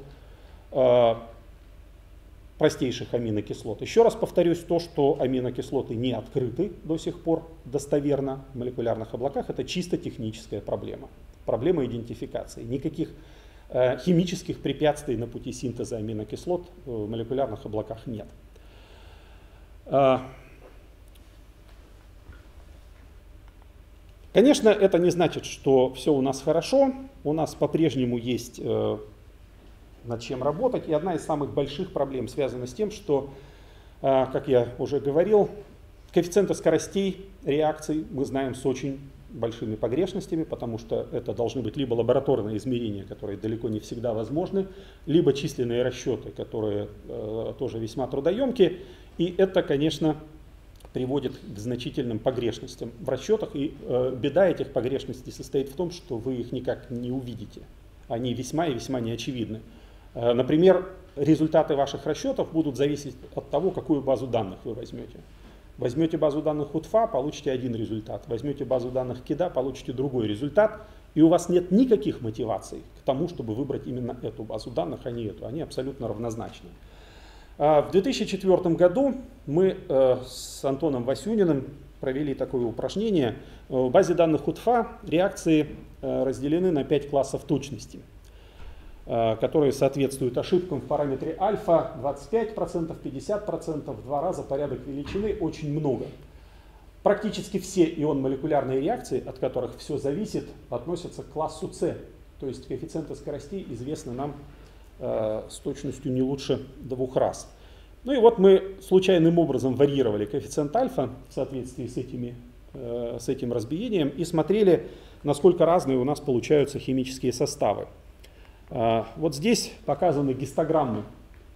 простейших аминокислот. Еще раз повторюсь, то, что аминокислоты не открыты до сих пор достоверно в молекулярных облаках, это чисто техническая проблема. Проблема идентификации. Никаких химических препятствий на пути синтеза аминокислот в молекулярных облаках нет. Конечно, это не значит, что все у нас хорошо. У нас по-прежнему есть над чем работать. И одна из самых больших проблем связана с тем, что, как я уже говорил, коэффициенты скоростей реакций мы знаем с очень большими погрешностями, потому что это должны быть либо лабораторные измерения, которые далеко не всегда возможны, либо численные расчеты, которые тоже весьма трудоемкие. И это, конечно, приводит к значительным погрешностям в расчетах. И беда этих погрешностей состоит в том, что вы их никак не увидите. Они весьма и весьма неочевидны. Например, результаты ваших расчетов будут зависеть от того, какую базу данных вы возьмете. Возьмете базу данных УТФА, получите один результат. Возьмете базу данных КИДа, получите другой результат. И у вас нет никаких мотиваций к тому, чтобы выбрать именно эту базу данных, а не эту. Они абсолютно равнозначны. В 2004 году мы с Антоном Васюниным провели такое упражнение. В базе данных УТФА реакции разделены на 5 классов точности, которые соответствуют ошибкам в параметре альфа 25%, 50%, в 2 раза порядок величины, очень много. Практически все ион-молекулярные реакции, от которых все зависит, относятся к классу С. То есть коэффициенты скоростей известны нам с точностью не лучше 2 раз. Ну и вот мы случайным образом варьировали коэффициент альфа в соответствии с этим разбиением и смотрели, насколько разные у нас получаются химические составы. Вот здесь показаны гистограммы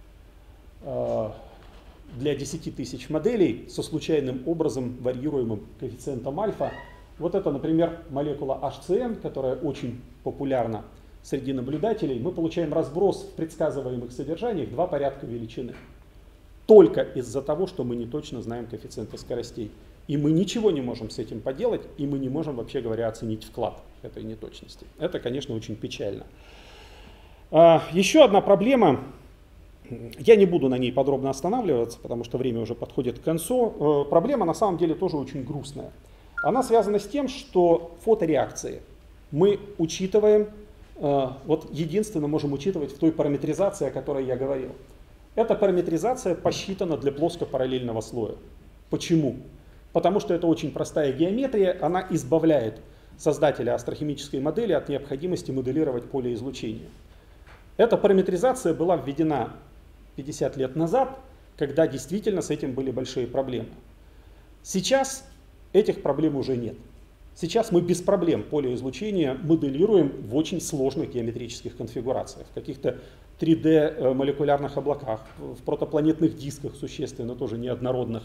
для 10 тысяч моделей со случайным образом варьируемым коэффициентом альфа. Вот это, например, молекула HCN, которая очень популярна среди наблюдателей. Мы получаем разброс в предсказываемых содержаниях 2 порядка величины. Только из-за того, что мы не точно знаем коэффициенты скоростей. И мы ничего не можем с этим поделать, и мы не можем, вообще говоря, оценить вклад этой неточности. Это, конечно, очень печально. Еще одна проблема, я не буду на ней подробно останавливаться, потому что время уже подходит к концу. Проблема на самом деле тоже очень грустная. Она связана с тем, что фотореакции мы учитываем, вот единственно можем учитывать в той параметризации, о которой я говорил. Эта параметризация посчитана для плоскопараллельного слоя. Почему? Потому что это очень простая геометрия, она избавляет создателя астрохимической модели от необходимости моделировать поле излучения. Эта параметризация была введена 50 лет назад, когда действительно с этим были большие проблемы. Сейчас этих проблем уже нет. Сейчас мы без проблем поле излучения моделируем в очень сложных геометрических конфигурациях, в каких-то 3D молекулярных облаках, в протопланетных дисках существенно тоже неоднородных.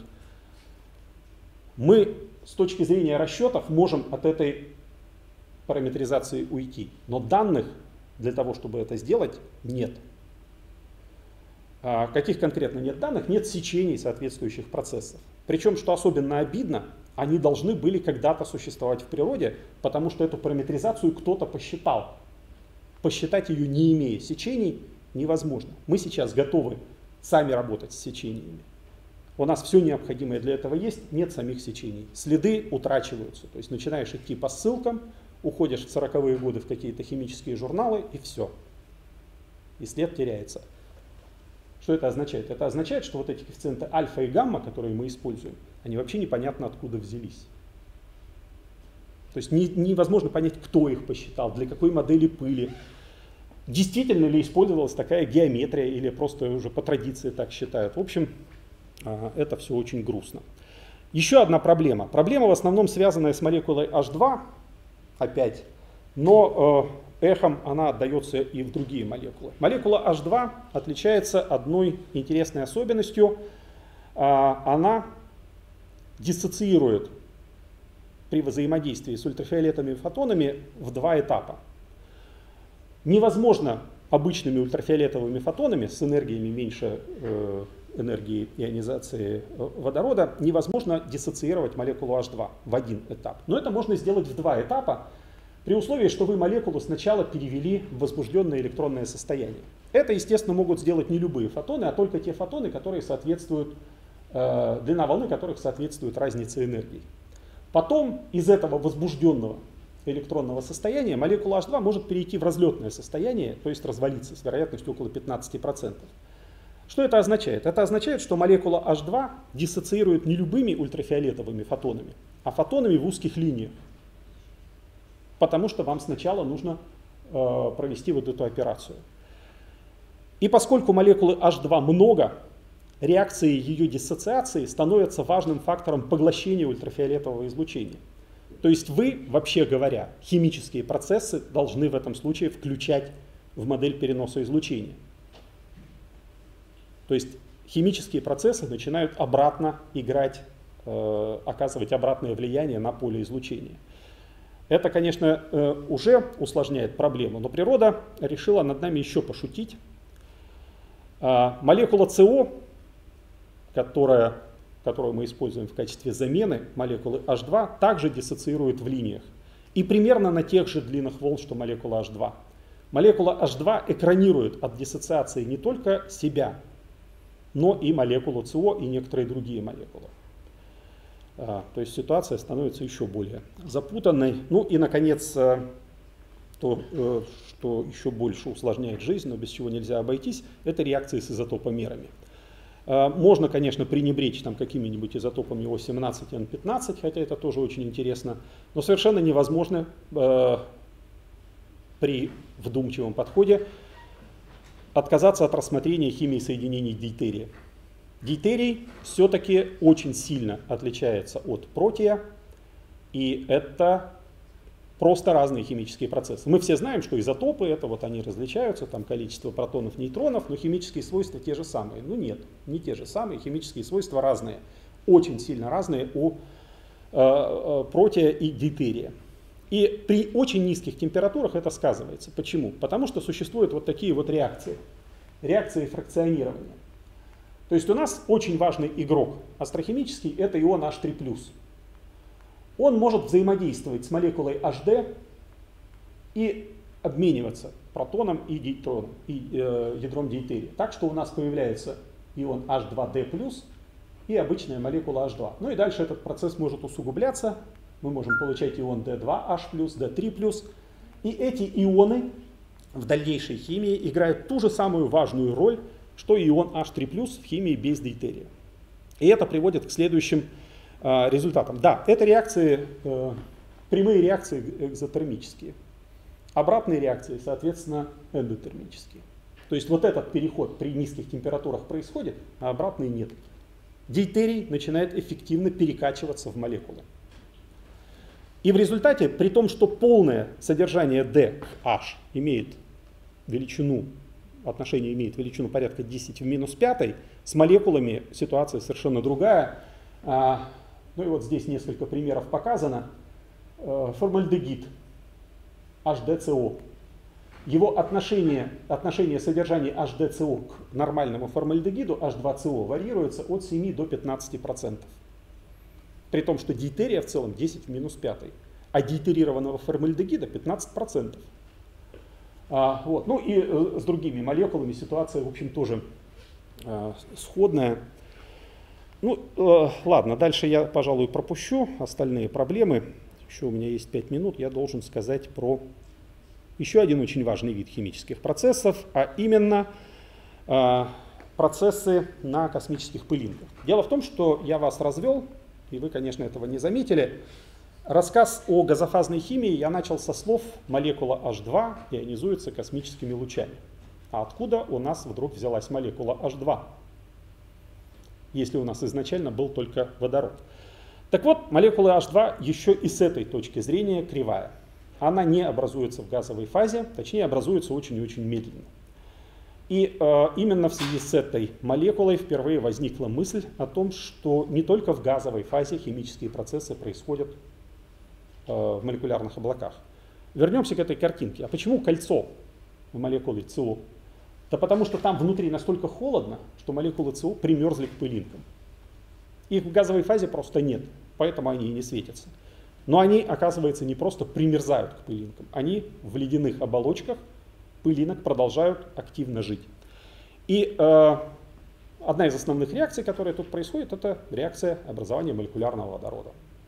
Мы с точки зрения расчетов можем от этой параметризации уйти, но данных для того, чтобы это сделать, нет. Каких конкретно нет данных? Нет сечений соответствующих процессов. Причем, что особенно обидно, они должны были когда-то существовать в природе, потому что эту параметризацию кто-то посчитал. Посчитать ее, не имея сечений, невозможно. Мы сейчас готовы сами работать с сечениями. У нас все необходимое для этого есть, нет самих сечений. Следы утрачиваются. То есть начинаешь идти по ссылкам, уходишь в 40-е годы в какие-то химические журналы, и все. И след теряется. Что это означает? Это означает, что вот эти коэффициенты альфа и гамма, которые мы используем, они вообще непонятно откуда взялись. То есть невозможно понять, кто их посчитал, для какой модели пыли. Действительно ли использовалась такая геометрия, или просто уже по традиции так считают. В общем, это все очень грустно. Еще одна проблема. Проблема в основном связанная с молекулой H2, опять. Но эхом она отдается и в другие молекулы. Молекула H2 отличается одной интересной особенностью. Она диссоциирует при взаимодействии с ультрафиолетовыми фотонами в два этапа. Невозможно обычными ультрафиолетовыми фотонами с энергиями меньше энергии ионизации водорода, невозможно диссоциировать молекулу H2 в один этап. Но это можно сделать в два этапа, при условии, что вы молекулу сначала перевели в возбужденное электронное состояние. Это, естественно, могут сделать не любые фотоны, а только те фотоны, которые соответствуют, длина волны которых соответствует разнице энергий. Потом из этого возбужденного электронного состояния молекула H2 может перейти в разлетное состояние, то есть развалиться с вероятностью около 15%. Что это означает? Это означает, что молекула H2 диссоциирует не любыми ультрафиолетовыми фотонами, а фотонами в узких линиях. Потому что вам сначала нужно провести вот эту операцию. И поскольку молекулы H2 много, реакции ее диссоциации становятся важным фактором поглощения ультрафиолетового излучения. То есть вы, вообще говоря, химические процессы должны в этом случае включать в модель переноса излучения. То есть химические процессы начинают обратно играть, оказывать обратное влияние на поле излучения. Это, конечно, уже усложняет проблему, но природа решила над нами еще пошутить. Молекула СО, которую мы используем в качестве замены молекулы H2, также диссоциирует в линиях. И примерно на тех же длинах волн, что молекула H2. Молекула H2 экранирует от диссоциации не только себя, но и молекулу СО и некоторые другие молекулы. То есть ситуация становится еще более запутанной. Ну и, наконец, то, что еще больше усложняет жизнь, но без чего нельзя обойтись, это реакции с изотопомерами. Можно, конечно, пренебречь там какими-нибудь изотопами О17 и N15, хотя это тоже очень интересно, но совершенно невозможно при вдумчивом подходе отказаться от рассмотрения химии соединений дейтерия. Дейтерий все-таки очень сильно отличается от протия, и это просто разные химические процессы. Мы все знаем, что изотопы, это вот они различаются, там количество протонов, нейтронов, но химические свойства те же самые. Ну нет, не те же самые, химические свойства разные, очень сильно разные у протия и дейтерия. И при очень низких температурах это сказывается. Почему? Потому что существуют вот такие вот реакции. Реакции фракционирования. То есть у нас очень важный игрок астрохимический, это ион H3+. Он может взаимодействовать с молекулой HD и обмениваться протоном и нейтроном, и ядром дейтерия. Так что у нас появляется ион H2D+, и обычная молекула H2. Ну и дальше этот процесс может усугубляться. Мы можем получать ион D2H+, D3+. И эти ионы в дальнейшей химии играют ту же самую важную роль, что и ион H3+, в химии без дейтерия. И это приводит к следующим результатам. Да, это реакции, прямые реакции экзотермические. Обратные реакции, соответственно, эндотермические. То есть вот этот переход при низких температурах происходит, а обратный нет. Дейтерий начинает эффективно перекачиваться в молекулы. И в результате, при том, что полное содержание D к H имеет величину, отношение имеет величину порядка 10 в минус 5, с молекулами ситуация совершенно другая. Ну и вот здесь несколько примеров показано. Формальдегид, HDCO. Его отношение содержания HDCO к нормальному формальдегиду, H2CO, варьируется от 7 до 15%. При том, что дейтерия в целом 10 в минус 5, а дейтерированного формальдегида 15%. Вот. Ну и с другими молекулами ситуация, в общем, тоже сходная. Ну, ладно, дальше я, пожалуй, пропущу остальные проблемы. Еще у меня есть 5 минут, я должен сказать про еще один очень важный вид химических процессов, а именно процессы на космических пылинках. Дело в том, что я вас развел, и вы, конечно, этого не заметили. Рассказ о газофазной химии я начал со слов «молекула H2 ионизуется космическими лучами». А откуда у нас вдруг взялась молекула H2? Если у нас изначально был только водород. Так вот, молекула H2 еще и с этой точки зрения кривая. она не образуется в газовой фазе, точнее образуется очень и очень медленно. И именно в связи с этой молекулой впервые возникла мысль о том, что не только в газовой фазе химические процессы происходят в молекулярных облаках. Вернемся к этой картинке. А почему кольцо в молекуле СО? Да потому что там внутри настолько холодно, что молекулы СО примерзли к пылинкам. Их в газовой фазе просто нет, поэтому они и не светятся. Но они, оказывается, не просто примерзают к пылинкам, они в ледяных оболочках пылинок продолжают активно жить. И одна из основных реакций, которая тут происходит, это реакция образования молекулярного водорода.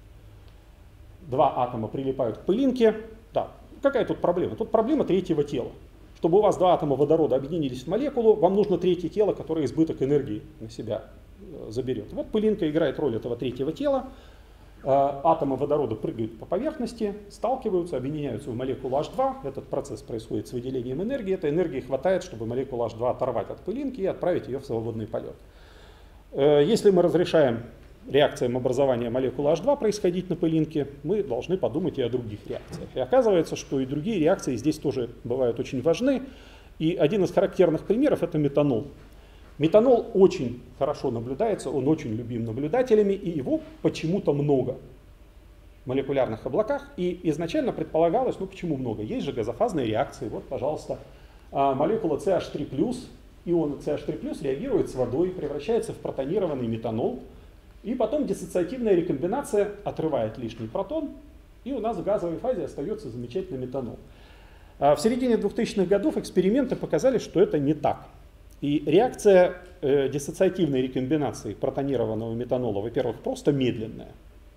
Два атома прилипают к пылинке. Да, какая тут проблема? Тут проблема третьего тела. Чтобы у вас два атома водорода объединились в молекулу, вам нужно третье тело, которое избыток энергии на себя заберет. Вот пылинка играет роль этого третьего тела. Атомы водорода прыгают по поверхности, сталкиваются, объединяются в молекулу H2. Этот процесс происходит с выделением энергии. Этой энергии хватает, чтобы молекулу H2 оторвать от пылинки и отправить ее в свободный полет. Если мы разрешаем реакциям образования молекулы H2 происходить на пылинке, мы должны подумать и о других реакциях. И оказывается, что и другие реакции здесь тоже бывают очень важны. И один из характерных примеров — это метанол. Метанол очень хорошо наблюдается, он очень любим наблюдателями, и его почему-то много в молекулярных облаках. И изначально предполагалось, ну почему много? Есть же газофазные реакции. Вот, пожалуйста, молекула CH3+, ион CH3+, реагирует с водой, превращается в протонированный метанол, и потом диссоциативная рекомбинация отрывает лишний протон, и у нас в газовой фазе остается замечательный метанол. В середине 2000-х годов эксперименты показали, что это не так. И реакция диссоциативной рекомбинации протонированного метанола, во-первых, просто медленная.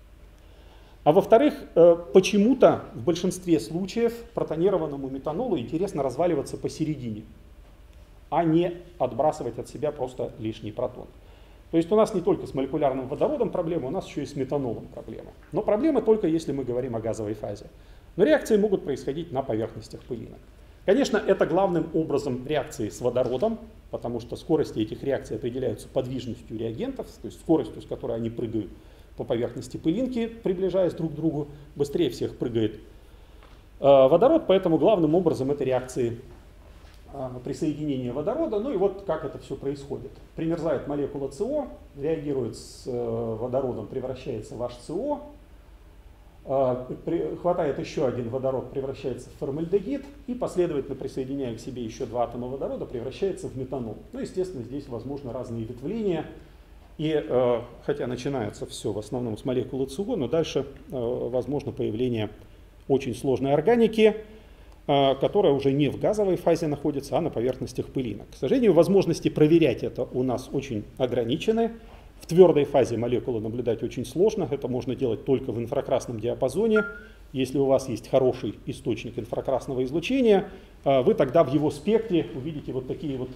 А во-вторых, почему-то в большинстве случаев протонированному метанолу интересно разваливаться посередине, а не отбрасывать от себя просто лишний протон. То есть у нас не только с молекулярным водородом проблема, у нас еще и с метанолом проблема. Но проблема только если мы говорим о газовой фазе. Но реакции могут происходить на поверхностях пылинок. Конечно, это главным образом реакции с водородом, потому что скорости этих реакций определяются подвижностью реагентов, то есть скоростью, с которой они прыгают по поверхности пылинки, приближаясь друг к другу. Быстрее всех прыгает водород, поэтому главным образом это реакции присоединения водорода. Ну и вот как это все происходит. Примерзает молекула СО, реагирует с водородом, превращается в HCO, хватает еще один водород, превращается в формальдегид, и последовательно присоединяя к себе еще два атома водорода, превращается в метанол. Ну, естественно, здесь возможны разные ветвления, и хотя начинается все в основном с молекулы СО, но дальше возможно появление очень сложной органики, которая уже не в газовой фазе находится, а на поверхностях пылинок. К сожалению, возможности проверять это у нас очень ограничены. В твердой фазе молекулы наблюдать очень сложно, это можно делать только в инфракрасном диапазоне. Если у вас есть хороший источник инфракрасного излучения, вы тогда в его спектре увидите вот такие вот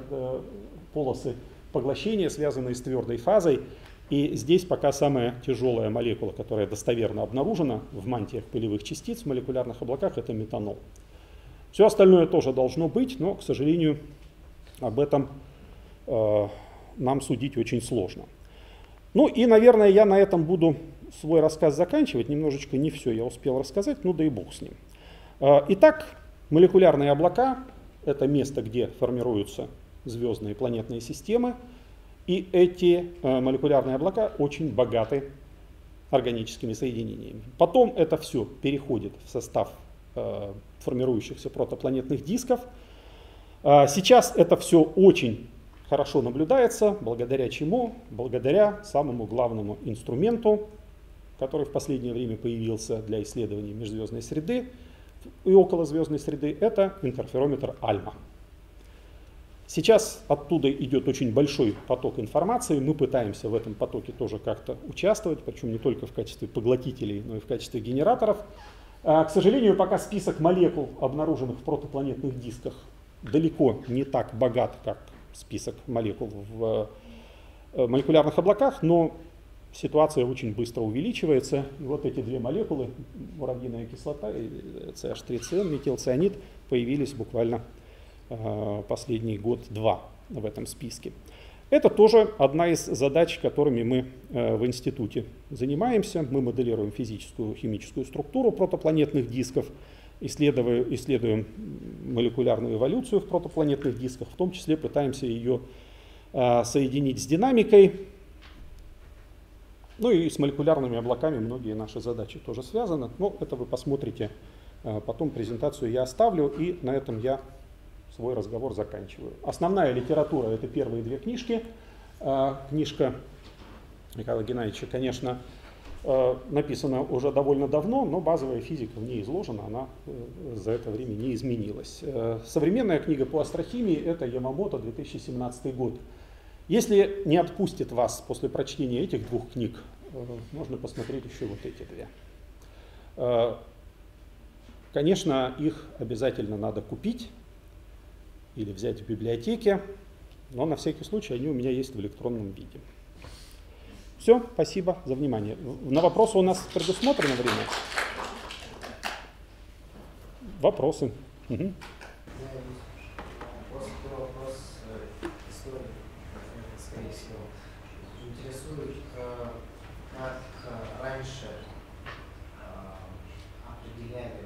полосы поглощения, связанные с твердой фазой. И здесь пока самая тяжелая молекула, которая достоверно обнаружена в мантиях пылевых частиц в молекулярных облаках, это метанол. Все остальное тоже должно быть, но, к сожалению, об этом нам судить очень сложно. Ну и, наверное, я на этом буду свой рассказ заканчивать. Немножечко не все я успел рассказать, ну да и бог с ним. Итак, молекулярные облака — это место, где формируются звездные планетные системы. И эти молекулярные облака очень богаты органическими соединениями. Потом это все переходит в состав формирующихся протопланетных дисков. Сейчас это все очень хорошо наблюдается, благодаря чему? Благодаря самому главному инструменту, который в последнее время появился для исследования межзвездной среды и околозвездной среды, это интерферометр ALMA. Сейчас оттуда идет очень большой поток информации, мы пытаемся в этом потоке тоже как-то участвовать, причем не только в качестве поглотителей, но и в качестве генераторов. К сожалению, пока список молекул, обнаруженных в протопланетных дисках, далеко не так богат, как список молекул в молекулярных облаках, но ситуация очень быстро увеличивается. И вот эти две молекулы, муравьиная кислота и CH3CN, метилцианид, появились буквально последний год-два в этом списке. Это тоже одна из задач, которыми мы в институте занимаемся. Мы моделируем физическую, химическую структуру протопланетных дисков, исследуем молекулярную эволюцию в протопланетных дисках, в том числе пытаемся ее соединить с динамикой. Ну и с молекулярными облаками многие наши задачи тоже связаны. Но это вы посмотрите потом, презентацию я оставлю, и на этом я свой разговор заканчиваю. Основная литература — это первые две книжки. Книжка Михаила Геннадьевича, конечно, написана уже довольно давно, но базовая физика в ней изложена, она за это время не изменилась. Современная книга по астрохимии — это Ямамото, 2017 год. Если не отпустит вас после прочтения этих двух книг, можно посмотреть еще вот эти две. Конечно, их обязательно надо купить или взять в библиотеке, но на всякий случай они у меня есть в электронном виде. Все, спасибо за внимание. На вопросы у нас предусмотрено время? Вопросы? Угу. Вопрос истории, скорее всего, интересует, как раньше определяли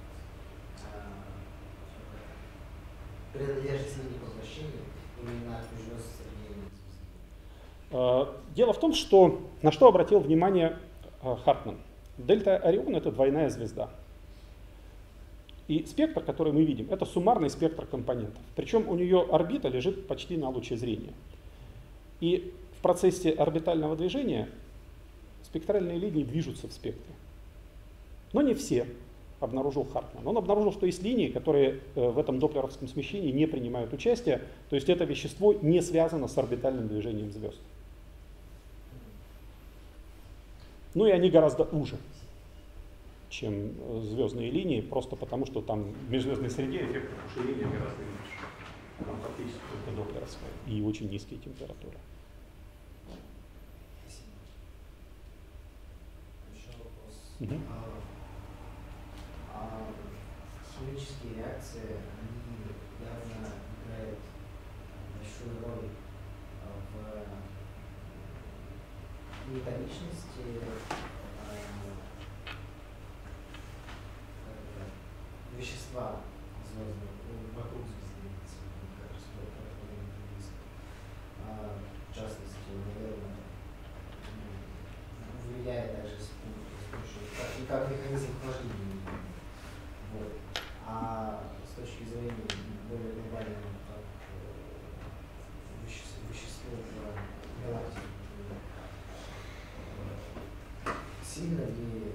принадлежность линии возвращения именно от звезд Средней. Дело в том, что на что обратил внимание Хартман. Дельта Орион — это двойная звезда. И спектр, который мы видим, это суммарный спектр компонентов. Причем у нее орбита лежит почти на луче зрения. И в процессе орбитального движения спектральные линии движутся в спектре. Но не все, обнаружил Хартман. Он обнаружил, что есть линии, которые в этом доплеровском смещении не принимают участие, то есть это вещество не связано с орбитальным движением звезд. Ну и они гораздо уже, чем звездные линии, просто потому что там в межзвездной среде эффект расширения гораздо меньше. Там фактически только доплеровская и очень низкие температуры. Спасибо. Еще вопрос. Угу. Химические реакции, они явно играют большую роль в металличности вещества звездного, вокруг звезды, в частности, наверное, влияет также с помощью, как механизм охлаждения. Вот. А с точки зрения более глобального, как вещество в галактике, сильно ли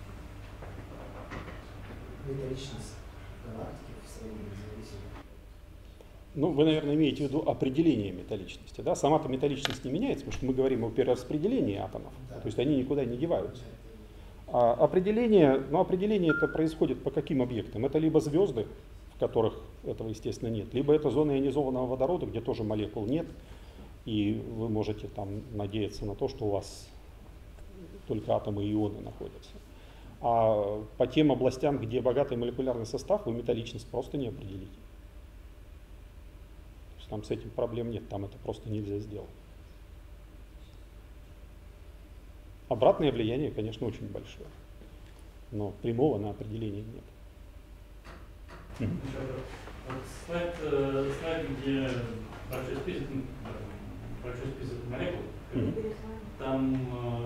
металличность галактики в сравнении зависит? Ну, вы, наверное, имеете в виду определение металличности. Да? Сама-то металличность не меняется, потому что мы говорим о перераспределении атомов. Да. То есть они никуда не деваются. А определение это происходит по каким объектам? Это либо звезды, в которых этого, естественно, нет, либо это зоны ионизованного водорода, где тоже молекул нет, и вы можете там надеяться на то, что у вас только атомы и ионы находятся. А по тем областям, где богатый молекулярный состав, вы металличность просто не определите. То есть там с этим проблем нет, там это просто нельзя сделать. Обратное влияние, конечно, очень большое, но прямого на определение нет. Слайд, где большой список молекул, там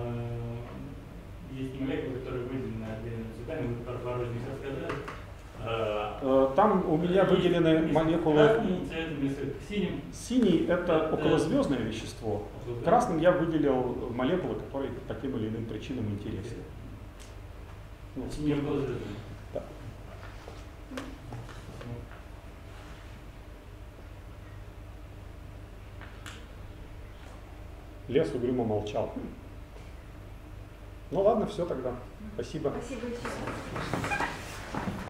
есть молекулы, которые выделены отдельными цветами, вы про них рассказали. Там у меня выделены молекулы. Синим. Синий — это околозвездное вещество. Красным я выделил молекулы, которые по тем или иным причинам интересны. Ну, Синий околозвездный. Да. Лес угрюмо молчал. Ну ладно, все тогда. Спасибо. Спасибо.